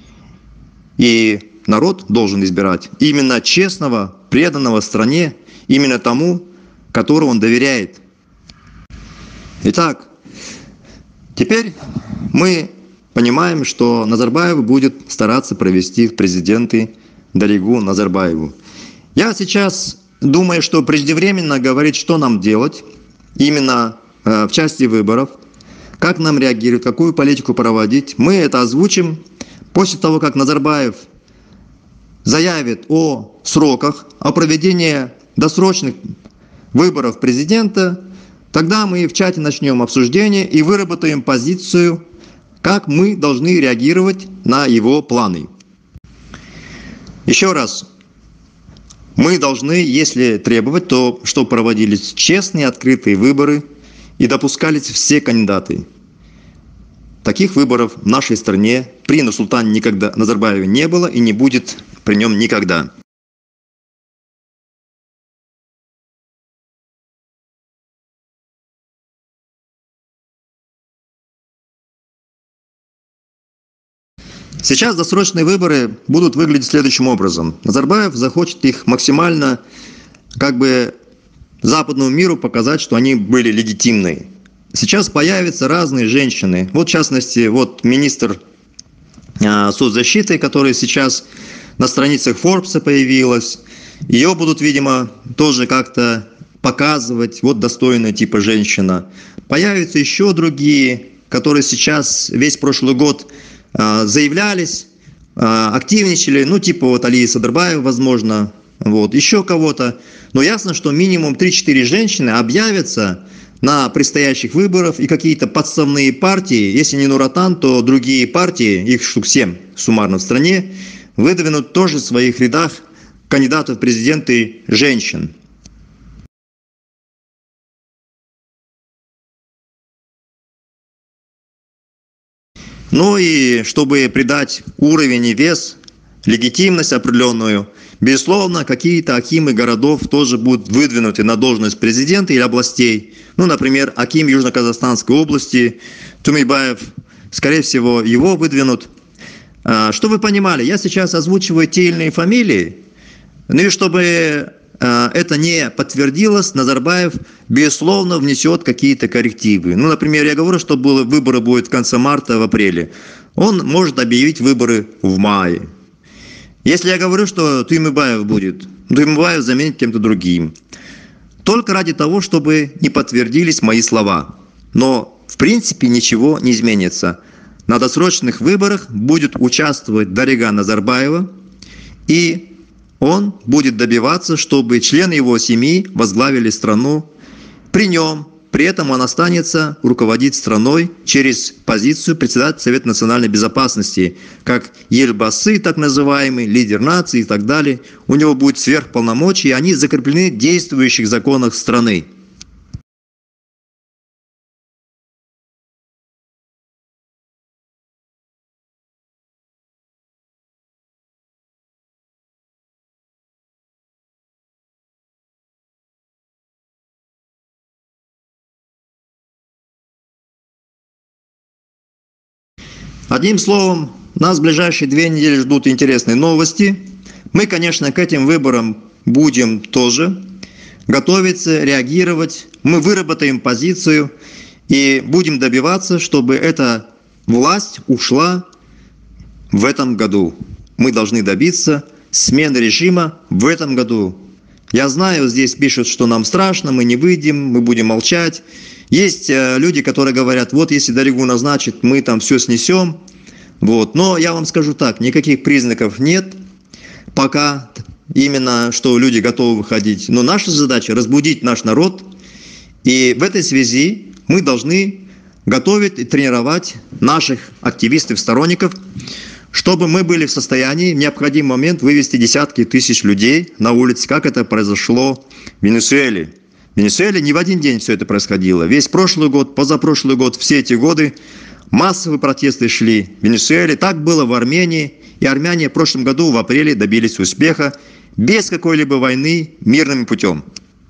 и народ должен избирать именно честного, преданного стране, именно тому, которому он доверяет. Итак, теперь мы понимаем, что Назарбаев будет стараться провести в президенты Даригу Назарбаеву. Я сейчас думаю, что преждевременно говорить, что нам делать, именно э, в части выборов, как нам реагировать, какую политику проводить. Мы это озвучим после того, как Назарбаев заявит о сроках, о проведении досрочных выборов президента. Тогда мы в чате начнем обсуждение и выработаем позицию, как мы должны реагировать на его планы. Еще раз, мы должны, если требовать, то чтобы проводились честные, открытые выборы и допускались все кандидаты. Таких выборов в нашей стране при Нурсултане никогда Назарбаеве не было и не будет при нем никогда. Сейчас досрочные выборы будут выглядеть следующим образом. Назарбаев захочет их максимально, как бы, западному миру показать, что они были легитимны. Сейчас появятся разные женщины. Вот, в частности, вот министр э, соцзащиты, которая сейчас на страницах Форбса появилась. Ее будут, видимо, тоже как-то показывать. Вот достойная типа женщина. Появятся еще другие, которые сейчас весь прошлый год заявлялись, активничали, ну типа вот Алии Садырбаева, возможно, вот, еще кого-то. Но ясно, что минимум три-четыре женщины объявятся на предстоящих выборах, и какие-то подставные партии, если не Нур-Отан, то другие партии, их штук семь суммарно в стране, выдвинут тоже в своих рядах кандидатов в президенты женщин. Ну и чтобы придать уровень и вес, легитимность определенную Безусловно, какие-то акимы городов тоже будут выдвинуты на должность президента или областей. Ну, например, аким Южно-Казахстанской области Тумейбаев, скорее всего, его выдвинут. Чтобы вы понимали, я сейчас озвучиваю те или иные фамилии, ну и чтобы это не подтвердилось, Назарбаев, безусловно, внесет какие-то коррективы. Ну, например, я говорю, что выборы будут в конце марта, в апреле. Он может объявить выборы в мае. Если я говорю, что Туймыбаев будет, Туймыбаев заменит кем-то другим. Только ради того, чтобы не подтвердились мои слова. Но, в принципе, ничего не изменится. На досрочных выборах будет участвовать Дарига Назарбаева, и он будет добиваться, чтобы члены его семьи возглавили страну при нем. При этом он останется руководить страной через позицию председателя Совета национальной безопасности, как Ельбасы, так называемый, лидер нации и так далее. У него будет сверхполномочия, и они закреплены в действующих законах страны. Одним словом, нас в ближайшие две недели ждут интересные новости. Мы, конечно, к этим выборам будем тоже готовиться, реагировать. Мы выработаем позицию и будем добиваться, чтобы эта власть ушла в этом году. Мы должны добиться смены режима в этом году. Я знаю, здесь пишут, что нам страшно, мы не выйдем, мы будем молчать. Есть люди, которые говорят, вот если Даригу назначит, мы там все снесем. Вот. Но я вам скажу так, никаких признаков нет пока, именно что люди готовы выходить. Но наша задача разбудить наш народ. И в этой связи мы должны готовить и тренировать наших активистов, сторонников, чтобы мы были в состоянии в необходимый момент вывести десятки тысяч людей на улицы, как это произошло в Венесуэле. В Венесуэле не в один день все это происходило. Весь прошлый год, позапрошлый год, все эти годы массовые протесты шли в Венесуэле. Так было в Армении. И армяне в прошлом году в апреле добились успеха без какой-либо войны мирным путем.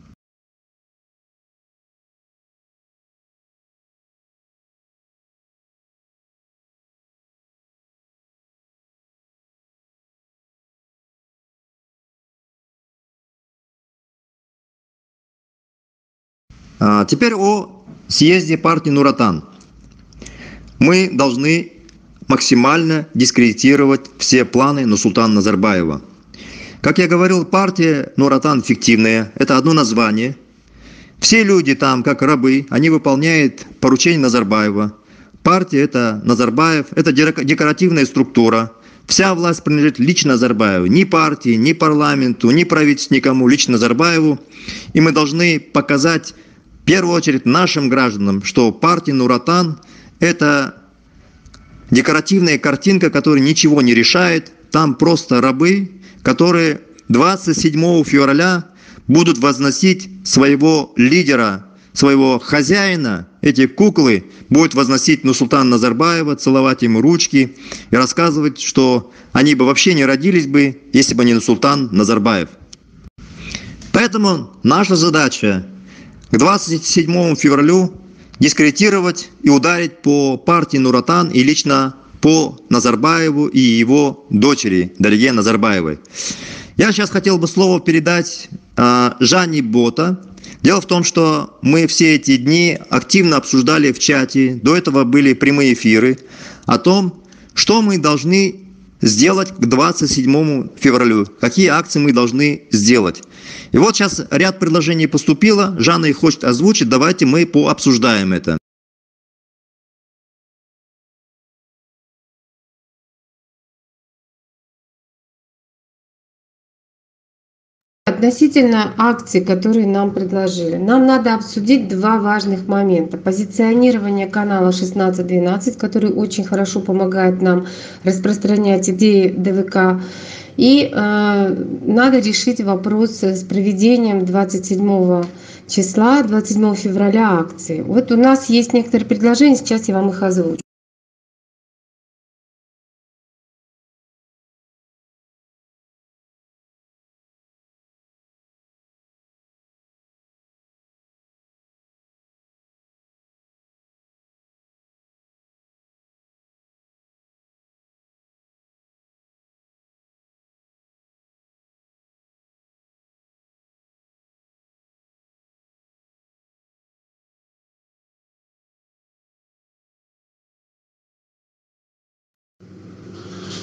А теперь о съезде партии Нур-Отан. Мы должны максимально дискредитировать все планы Нурсултана Назарбаева. Как я говорил, партия Нур-Отан фиктивная, это одно название. Все люди там, как рабы, они выполняют поручения Назарбаева. Партия – это Назарбаев, это декоративная структура. Вся власть принадлежит лично Назарбаеву. Ни партии, ни парламенту, ни правительству, никому, лично Назарбаеву. И мы должны показать, в первую очередь, нашим гражданам, что партия Нур-Отан – это декоративная картинка, которая ничего не решает. Там просто рабы, которые двадцать седьмого февраля будут возносить своего лидера, своего хозяина, эти куклы будут возносить Нурсултана Назарбаева, целовать ему ручки и рассказывать, что они бы вообще не родились бы, если бы не Нурсултан Назарбаев. Поэтому наша задача к двадцать седьмому февраля дискредитировать и ударить по партии Нур-Отан и лично по Назарбаеву и его дочери Дариге Назарбаевой. Я сейчас хотел бы слово передать э, Жанне Бота. Дело в том, что мы все эти дни активно обсуждали в чате, до этого были прямые эфиры, о том, что мы должны сделать к двадцать седьмому февраля, какие акции мы должны сделать. И вот сейчас ряд предложений поступило, Жанна их хочет озвучить, давайте мы пообсуждаем это.
Относительно акций, которые нам предложили, нам надо обсудить два важных момента. Позиционирование канала шестнадцать двенадцать, который очень хорошо помогает нам распространять идеи ДВК. И э, надо решить вопрос с проведением двадцать седьмого числа, двадцать седьмого февраля акции. Вот у нас есть некоторые предложения, сейчас я вам их озвучу.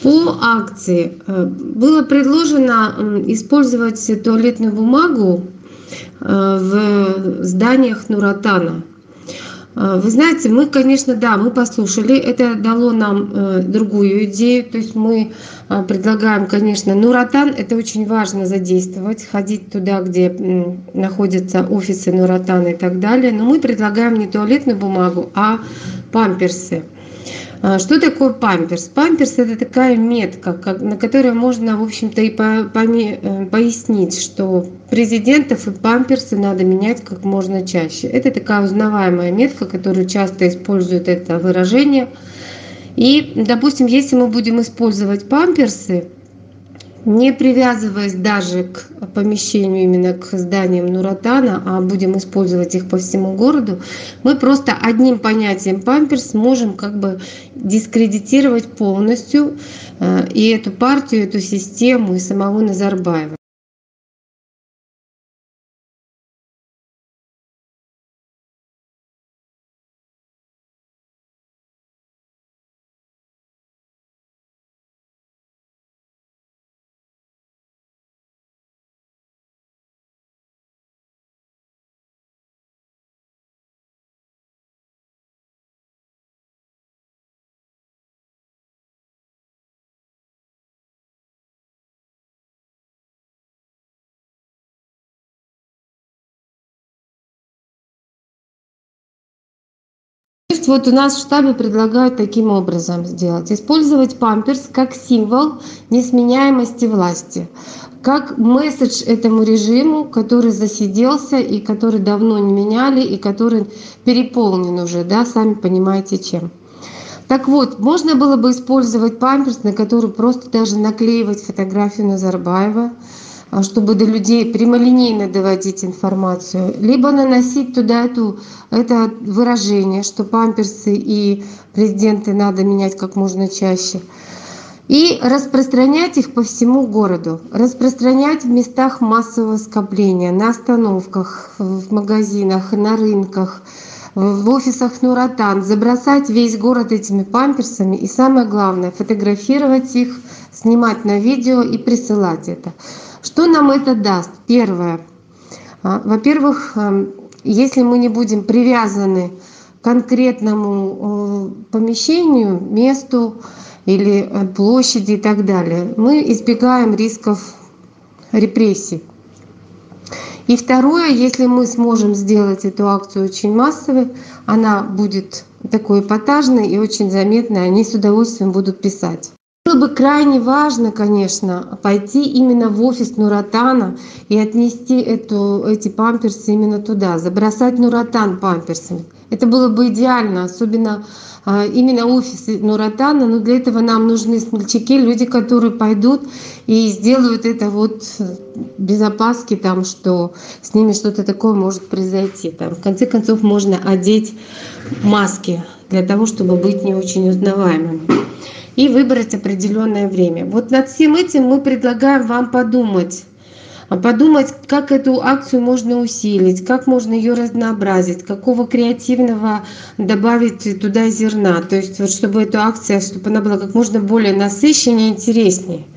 По акции э, было предложено м, использовать туалетную бумагу э, в зданиях Нур-Отана. Э, Вы знаете, мы, конечно, да, мы послушали, это дало нам э, другую идею, то есть мы э, предлагаем, конечно, Нур-Отан, это очень важно задействовать, ходить туда, где м, находятся офисы Нур-Отана и так далее, но мы предлагаем не туалетную бумагу, а памперсы. А, Что такое памперс? Памперс — это такая метка, как- на которой можно, в общем-то, и по- поме- э, пояснить, что президентов и памперсы надо менять как можно чаще. Это такая узнаваемая метка, которую часто используют это выражение. И, допустим, если мы будем использовать памперсы, не привязываясь даже к помещению, именно к зданиям Нур-Отана, а будем использовать их по всему городу, мы просто одним понятием памперс можем как бы дискредитировать полностью э, и эту партию, эту систему, и самого Назарбаева. То есть вот у нас в штабе предлагают таким образом сделать. Использовать памперс как символ несменяемости власти, как месседж этому режиму, который засиделся и который давно не меняли, и который переполнен уже, да, сами понимаете чем. Так вот, можно было бы использовать памперс, на который просто даже наклеивать фотографию Назарбаева, а, чтобы до людей прямолинейно доводить информацию, либо наносить туда эту, это выражение, что памперсы и президенты надо менять как можно чаще, и распространять их по всему городу, распространять в местах массового скопления, на остановках, в магазинах, на рынках, в офисах Нур-Отан, забросать весь город этими памперсами и, самое главное, фотографировать их, снимать на видео и присылать это. Что нам это даст? Первое. А, Во-первых, эм, если мы не будем привязаны к конкретному э, помещению, месту или э, площади и так далее, мы избегаем рисков репрессий. И второе, если мы сможем сделать эту акцию очень массовой, она будет такой эпатажной и очень заметной, они с удовольствием будут писать. Было бы крайне важно, конечно, пойти именно в офис Нур-Отана и отнести эту, эти памперсы именно туда, забросать Нур-Отан памперсами. Это было бы идеально, особенно а, именно офисы Нур-Отана, но для этого нам нужны смельчаки, люди, которые пойдут и сделают это вот без опаски, там, что с ними что-то такое может произойти. Там, в конце концов, можно одеть маски для того, чтобы быть не очень узнаваемыми, и выбрать определенное время. Вот над всем этим мы предлагаем вам подумать. А Подумать, как эту акцию можно усилить, как можно ее разнообразить, какого креативного добавить туда зерна. То есть, вот, чтобы эту акцию, чтобы она была как можно более насыщеннее и интереснее.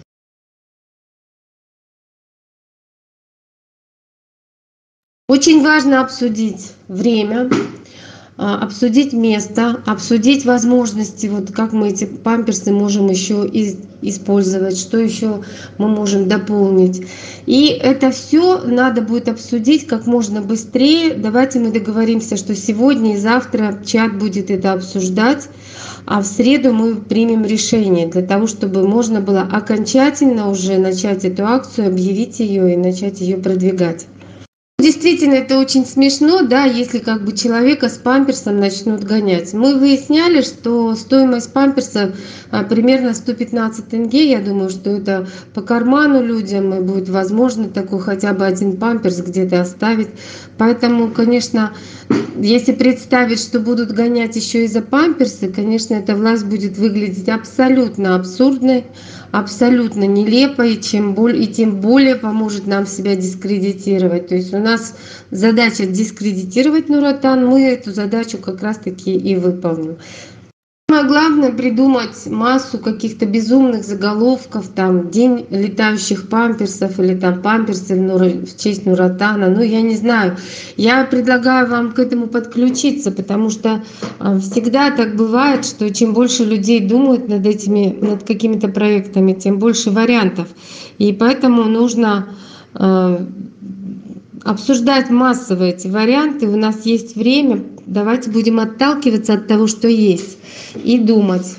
Очень важно обсудить время, а, обсудить место, обсудить возможности, вот как мы эти памперсы можем еще использовать, что еще мы можем дополнить. И это все надо будет обсудить как можно быстрее. Давайте мы договоримся, что сегодня и завтра чат будет это обсуждать, а в среду мы примем решение для того, чтобы можно было окончательно уже начать эту акцию, объявить ее и начать ее продвигать. Действительно, это очень смешно, да, если как бы человека с памперсом начнут гонять. Мы выясняли, что стоимость памперса а, примерно сто пятнадцать тенге. Я думаю, что это по карману людям, и будет возможно такой хотя бы один памперс где-то оставить. Поэтому, конечно, если представить, что будут гонять еще и за памперсы, конечно, эта власть будет выглядеть абсолютно абсурдной, абсолютно нелепой, и, чем более, и тем более поможет нам себя дискредитировать. То есть у нас задача дискредитировать Нур-Отан, мы эту задачу как раз-таки и выполним. Самое главное придумать массу каких-то безумных заголовков, там день летающих памперсов или там памперсы в, Нур- в честь Нуратана. Ну, я не знаю. Я предлагаю вам к этому подключиться, потому что а, всегда так бывает, что чем больше людей думают над этими, над какими-то проектами, тем больше вариантов. И поэтому нужно а, обсуждать массово эти варианты. У нас есть время. Давайте будем отталкиваться от того, что есть, и думать.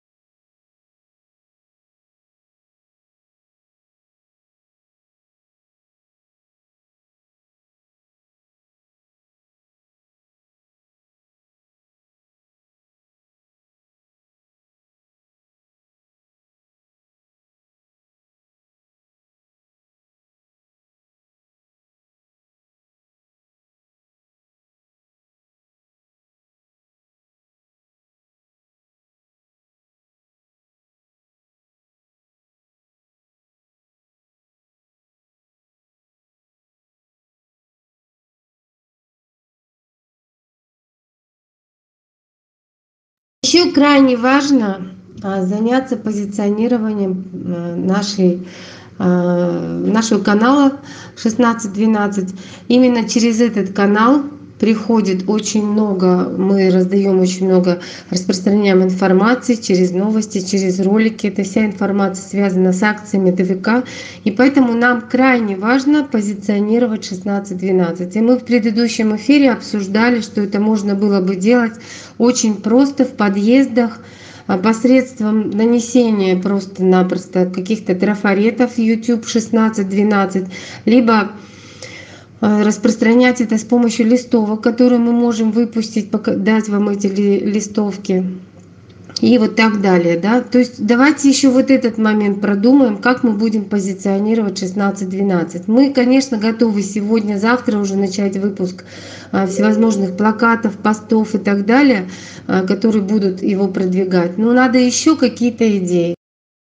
Еще крайне важно а, заняться позиционированием э, нашей, а, нашего канала шестнадцать двенадцать. Именно через этот канал приходит очень много, мы раздаем очень много, распространяем информации через новости, через ролики. Эта вся информация связана с акциями Д В К. И поэтому нам крайне важно позиционировать шестнадцать двенадцать. И мы в предыдущем эфире обсуждали, что это можно было бы делать очень просто в подъездах, а, посредством нанесения просто-напросто каких-то трафаретов YouTube шестнадцать двенадцать, либо а, распространять это с помощью листовок, которые мы можем выпустить, пока- дать вам эти ли- листовки. И вот так далее, да. То есть давайте еще вот этот момент продумаем, как мы будем позиционировать шестнадцать двенадцать. Мы, конечно, готовы сегодня, завтра уже начать выпуск а, всевозможных плакатов, постов и так далее, а, которые будут его продвигать. Но надо еще какие-то идеи.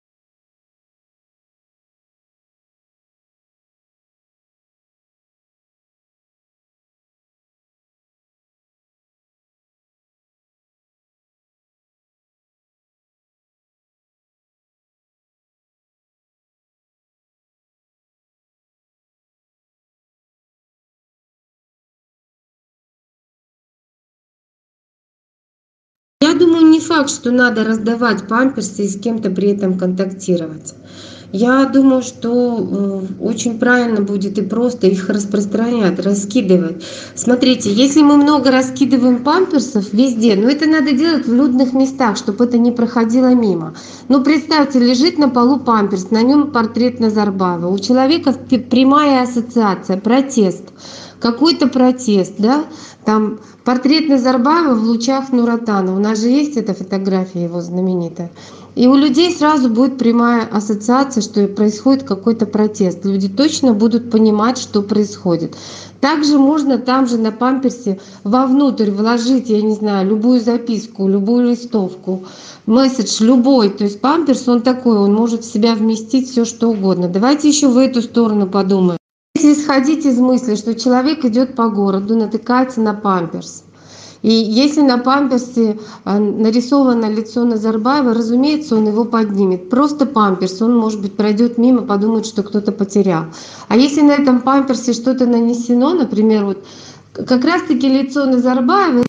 Я думаю, не факт, что надо раздавать памперсы и с кем-то при этом контактировать. Я думаю, что э, очень правильно будет и просто их распространять, раскидывать. Смотрите, если мы много раскидываем памперсов везде, но это надо делать в людных местах, чтобы это не проходило мимо. Ну, представьте, лежит на полу памперс, на нем портрет Назарбаева. У человека п- прямая ассоциация, протест. Какой-то протест, да? Там портрет Назарбаева в лучах Нуратана. У нас же есть эта фотография его знаменитая. И у людей сразу будет прямая ассоциация, что происходит какой-то протест. Люди точно будут понимать, что происходит. Также можно там же на памперсе вовнутрь вложить, я не знаю, любую записку, любую листовку, месседж любой. То есть памперс, он такой, он может в себя вместить все что угодно. Давайте еще в эту сторону подумаем. Если исходить из мысли, что человек идет по городу, натыкается на памперс, и если на памперсе а, нарисовано лицо Назарбаева, разумеется, он его поднимет. Просто памперс, он, может быть, пройдет мимо, подумает, что кто-то потерял. А если на этом памперсе что-то нанесено, например, вот как раз-таки лицо Назарбаева,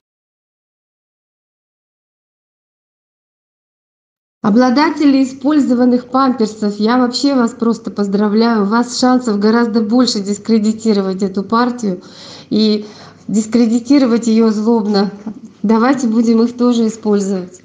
обладатели использованных памперсов, я вообще вас просто поздравляю. У вас шансов гораздо больше дискредитировать эту партию и дискредитировать ее злобно. Давайте будем их тоже использовать.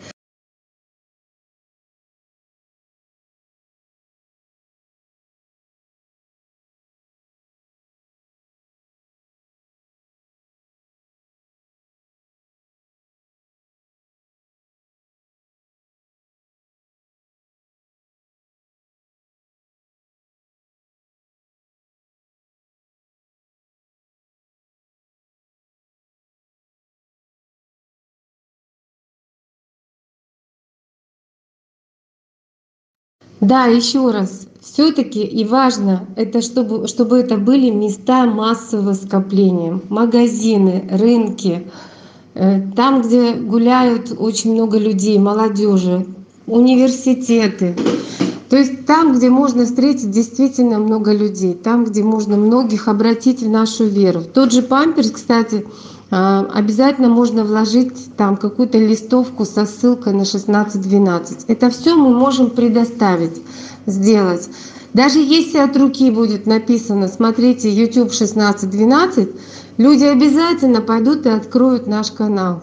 Да, еще раз, все-таки и важно, это чтобы, чтобы это были места массового скопления, магазины, рынки, там, где гуляют очень много людей, молодежи, университеты. То есть там, где можно встретить действительно много людей, там, где можно многих обратить в нашу веру. Тот же памперс, кстати, обязательно можно вложить там какую-то листовку со ссылкой на шестнадцать двенадцать. Это все мы можем предоставить, сделать. Даже если от руки будет написано, смотрите, YouTube шестнадцать двенадцать, люди обязательно пойдут и откроют наш канал.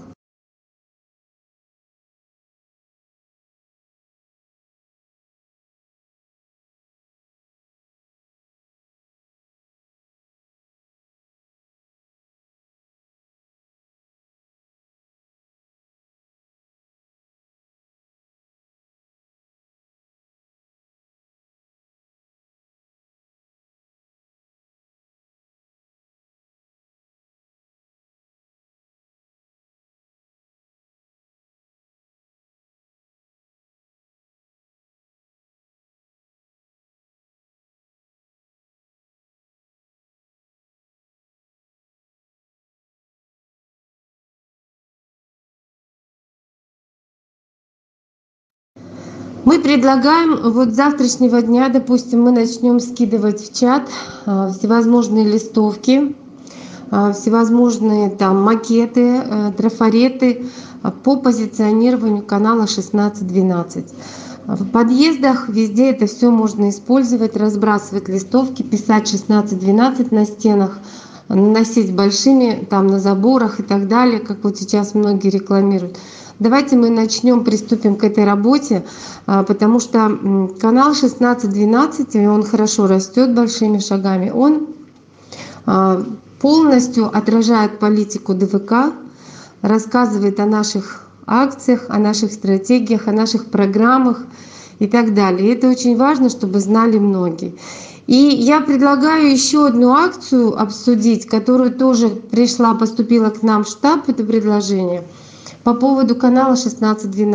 Мы предлагаем вот с завтрашнего дня, допустим, мы начнем скидывать в чат всевозможные листовки, всевозможные там макеты, трафареты по позиционированию канала шестнадцать двенадцать. В подъездах везде это все можно использовать, разбрасывать листовки, писать шестнадцать двенадцать на стенах, наносить большими там на заборах и так далее, как вот сейчас многие рекламируют. Давайте мы начнем, приступим к этой работе, потому что канал шестнадцать двенадцать, он хорошо растет большими шагами, он полностью отражает политику ДВК, рассказывает о наших акциях, о наших стратегиях, о наших программах и так далее. И это очень важно, чтобы знали многие. И я предлагаю еще одну акцию обсудить, которую тоже пришла, поступила к нам в штаб, это предложение, по поводу канала шестнадцать двенадцать.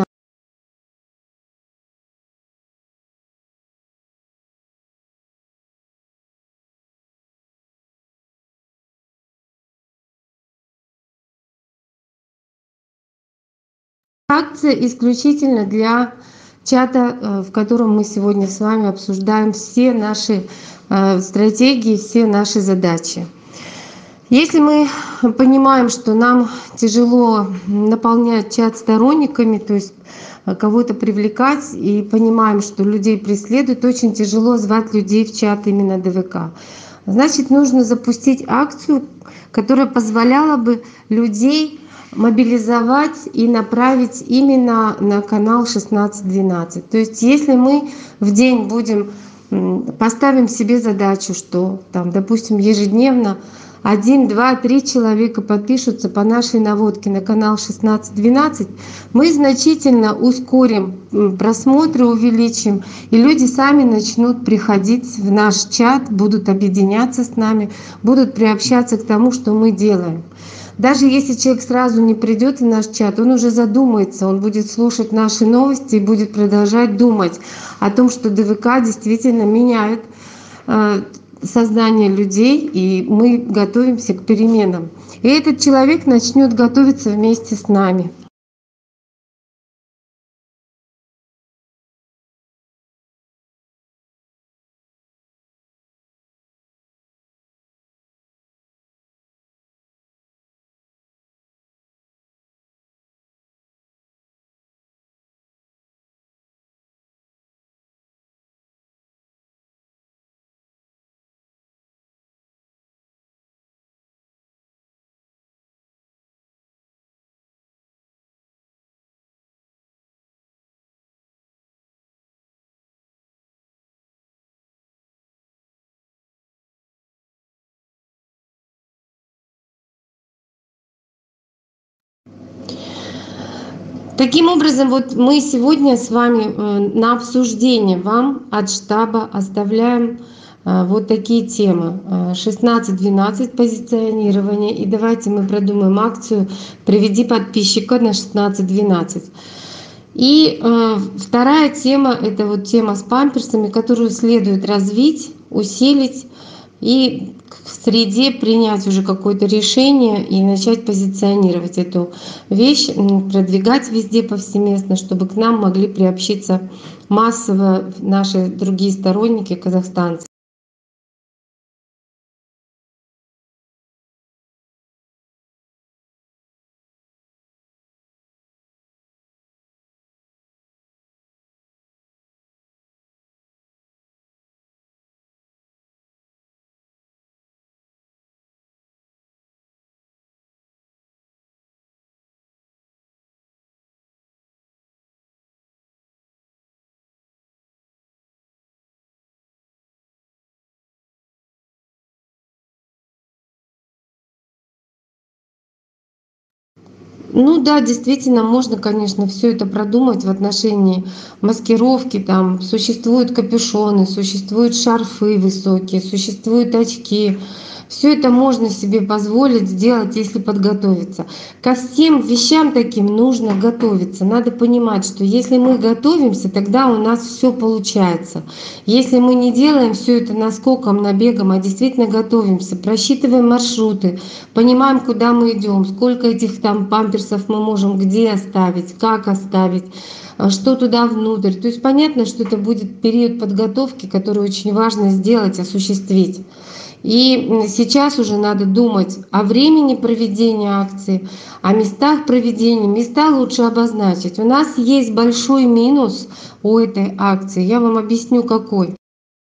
Акция исключительно для чата, в котором мы сегодня с вами обсуждаем все наши стратегии, все наши задачи. Если мы понимаем, что нам тяжело наполнять чат сторонниками, то есть кого-то привлекать, и понимаем, что людей преследуют, очень тяжело звать людей в чат именно ДВК. Значит, нужно запустить акцию, которая позволяла бы людей мобилизовать и направить именно на канал шестнадцать двенадцать. То есть если мы в день будем, поставим себе задачу, что там, допустим, ежедневно один, два, три человека подпишутся по нашей наводке на канал шестнадцать двенадцать, мы значительно ускорим просмотры, увеличим, и люди сами начнут приходить в наш чат, будут объединяться с нами, будут приобщаться к тому, что мы делаем. Даже если человек сразу не придет в наш чат, он уже задумается, он будет слушать наши новости и будет продолжать думать о том, что ДВК действительно меняет сознание людей, и мы готовимся к переменам. И этот человек начнет готовиться вместе с нами. Таким образом, вот мы сегодня с вами на обсуждение вам от штаба оставляем вот такие темы. шестнадцать двенадцать позиционирование. И давайте мы продумаем акцию «Приведи подписчика на шестнадцать двенадцать». И вторая тема — это вот тема с памперсами, которую следует развить, усилить и в среде принять уже какое-то решение и начать позиционировать эту вещь, продвигать везде повсеместно, чтобы к нам могли приобщиться массово наши другие сторонники, казахстанцы. Ну да, действительно, можно, конечно, все это продумать в отношении маскировки. Там существуют капюшоны, существуют шарфы высокие, существуют очки. Все это можно себе позволить сделать, если подготовиться. Ко всем вещам таким нужно готовиться. Надо понимать, что если мы готовимся, тогда у нас все получается. Если мы не делаем все это наскоком, набегом, а действительно готовимся, просчитываем маршруты, понимаем, куда мы идем, сколько этих там памперсов мы можем где оставить, как оставить, что туда внутрь. То есть понятно, что это будет период подготовки, который очень важно сделать, осуществить. И сейчас уже надо думать о времени проведения акции, о местах проведения. Места лучше обозначить. У нас есть большой минус у этой акции. Я вам объясню, какой.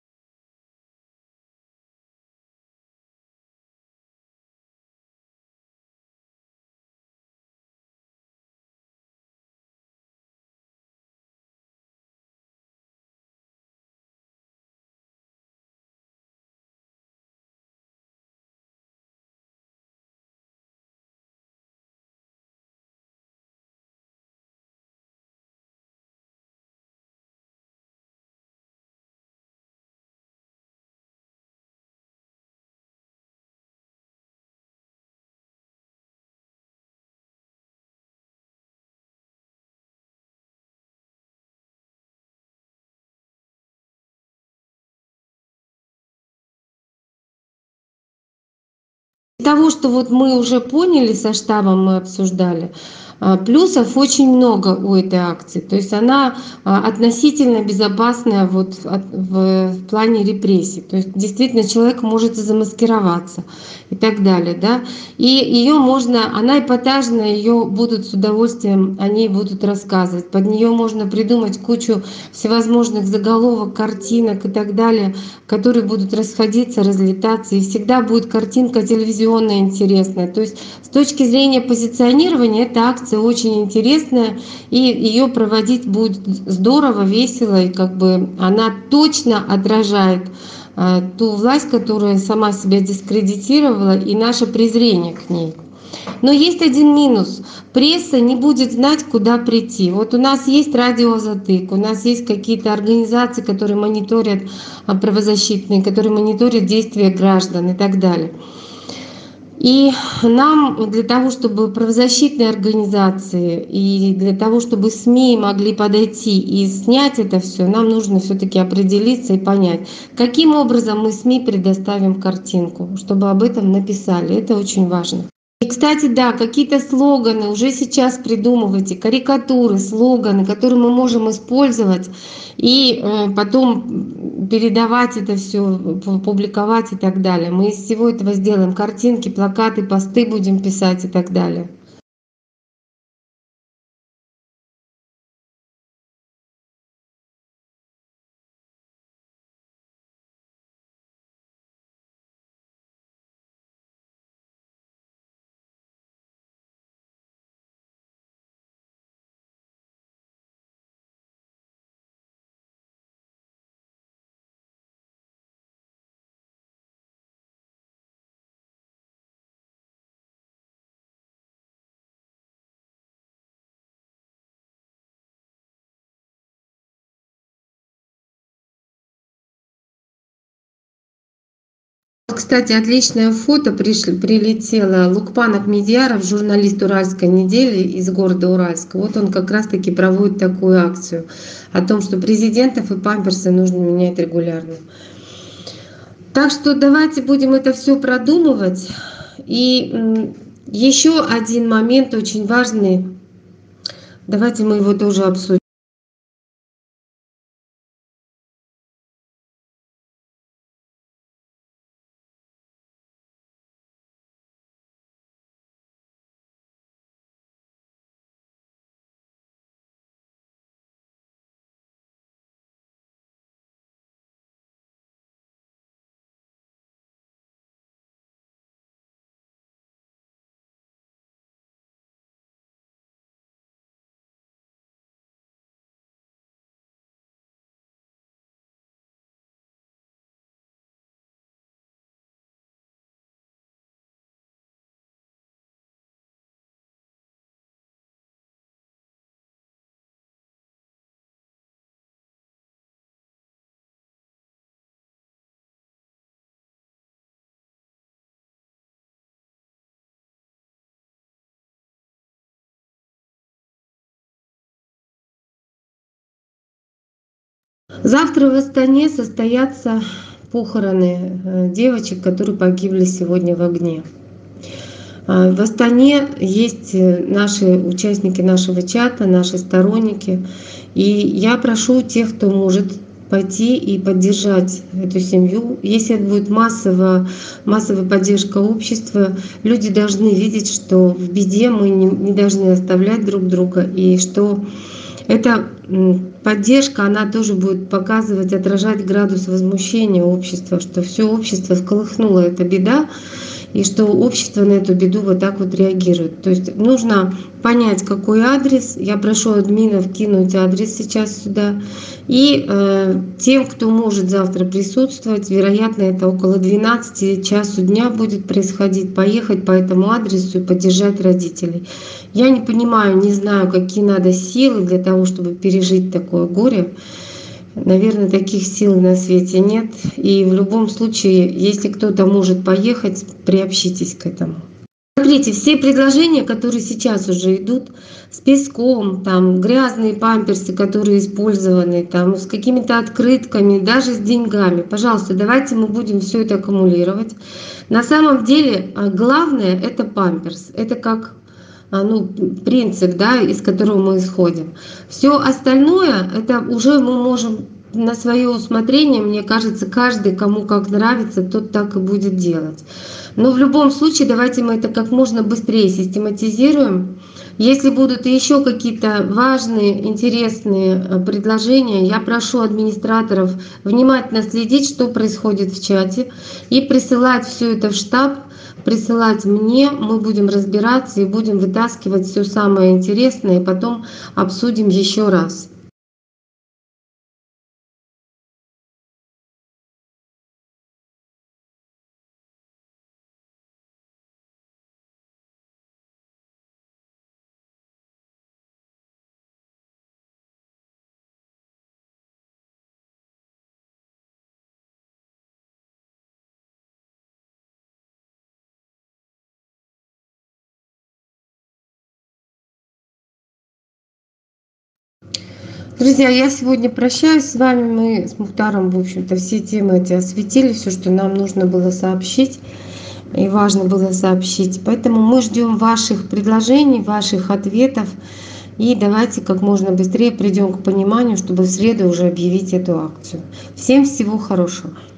Из того, что вот мы уже поняли со штабом, мы обсуждали, а, плюсов очень много у этой акции. То есть она а, относительно безопасная вот от- в, в плане репрессий. То есть действительно человек может замаскироваться и так далее, да. И ее можно, она эпатажная, ее будут с удовольствием, о ней будут рассказывать. Под нее можно придумать кучу всевозможных заголовок, картинок и так далее, которые будут расходиться, разлетаться, и всегда будет картинка телевизионная интересная. То есть с точки зрения позиционирования эта акция очень интересная, и ее проводить будет здорово, весело, и как бы она точно отражает а, ту власть, которая сама себя дискредитировала, и наше презрение к ней. Но есть один минус. Пресса не будет знать, куда прийти. Вот у нас есть радиозатык, у нас есть какие-то организации, которые мониторят а, правозащитные, которые мониторят действия граждан и так далее. И нам для того, чтобы правозащитные организации и для того, чтобы СМИ могли подойти и снять это все, нам нужно все-таки определиться и понять, каким образом мы СМИ предоставим картинку, чтобы об этом написали. Это очень важно. И, кстати, да, какие-то слоганы уже сейчас придумывайте, карикатуры, слоганы, которые мы можем использовать и э, потом передавать это все, публиковать и так далее. Мы из всего этого сделаем картинки, плакаты, посты будем писать и так далее. Кстати, отличное фото пришли, прилетело. Лукпан Ахмедьяров, журналист «Уральской недели» из города Уральска. Вот он как раз-таки проводит такую акцию о том, что президентов и памперсы нужно менять регулярно. Так что давайте будем это все продумывать. И еще один момент очень важный. Давайте мы его тоже обсудим. Завтра в Астане состоятся похороны девочек, которые погибли сегодня в огне. В Астане есть наши участники нашего чата, наши сторонники. И я прошу тех, кто может, пойти и поддержать эту семью. Если это будет массово, массовая поддержка общества, люди должны видеть, что в беде мы не, не должны оставлять друг друга, и что эта поддержка, она тоже будет показывать, отражать градус возмущения общества, что все общество всколыхнуло эта беда, и что общество на эту беду вот так вот реагирует. То есть нужно понять, какой адрес. Я прошу админов кинуть адрес сейчас сюда. И э, тем, кто может завтра присутствовать, вероятно, это около двенадцати часу дня будет происходить, поехать по этому адресу и поддержать родителей. Я не понимаю, не знаю, какие надо силы для того, чтобы пережить такое горе. Наверное, таких сил на свете нет. И в любом случае, если кто-то может поехать, приобщитесь к этому. Смотрите, все предложения, которые сейчас уже идут с песком, там грязные памперсы, которые использованы, там с какими-то открытками, даже с деньгами. Пожалуйста, давайте мы будем все это аккумулировать. На самом деле главное — это памперс. Это как ну, принцип, да, из которого мы исходим. Все остальное, это уже мы можем на свое усмотрение, мне кажется, каждый, кому как нравится, тот так и будет делать. Но в любом случае, давайте мы это как можно быстрее систематизируем. Если будут еще какие-то важные, интересные предложения, я прошу администраторов внимательно следить, что происходит в чате, и присылать все это в штаб, присылать мне, мы будем разбираться и будем вытаскивать все самое интересное, и потом обсудим еще раз. Друзья, я сегодня прощаюсь с вами. Мы с Мухтаром, в общем-то, все темы эти осветили, все, что нам нужно было сообщить и важно было сообщить. Поэтому мы ждем ваших предложений, ваших ответов. И давайте как можно быстрее придем к пониманию, чтобы в среду уже объявить эту акцию. Всем всего хорошего.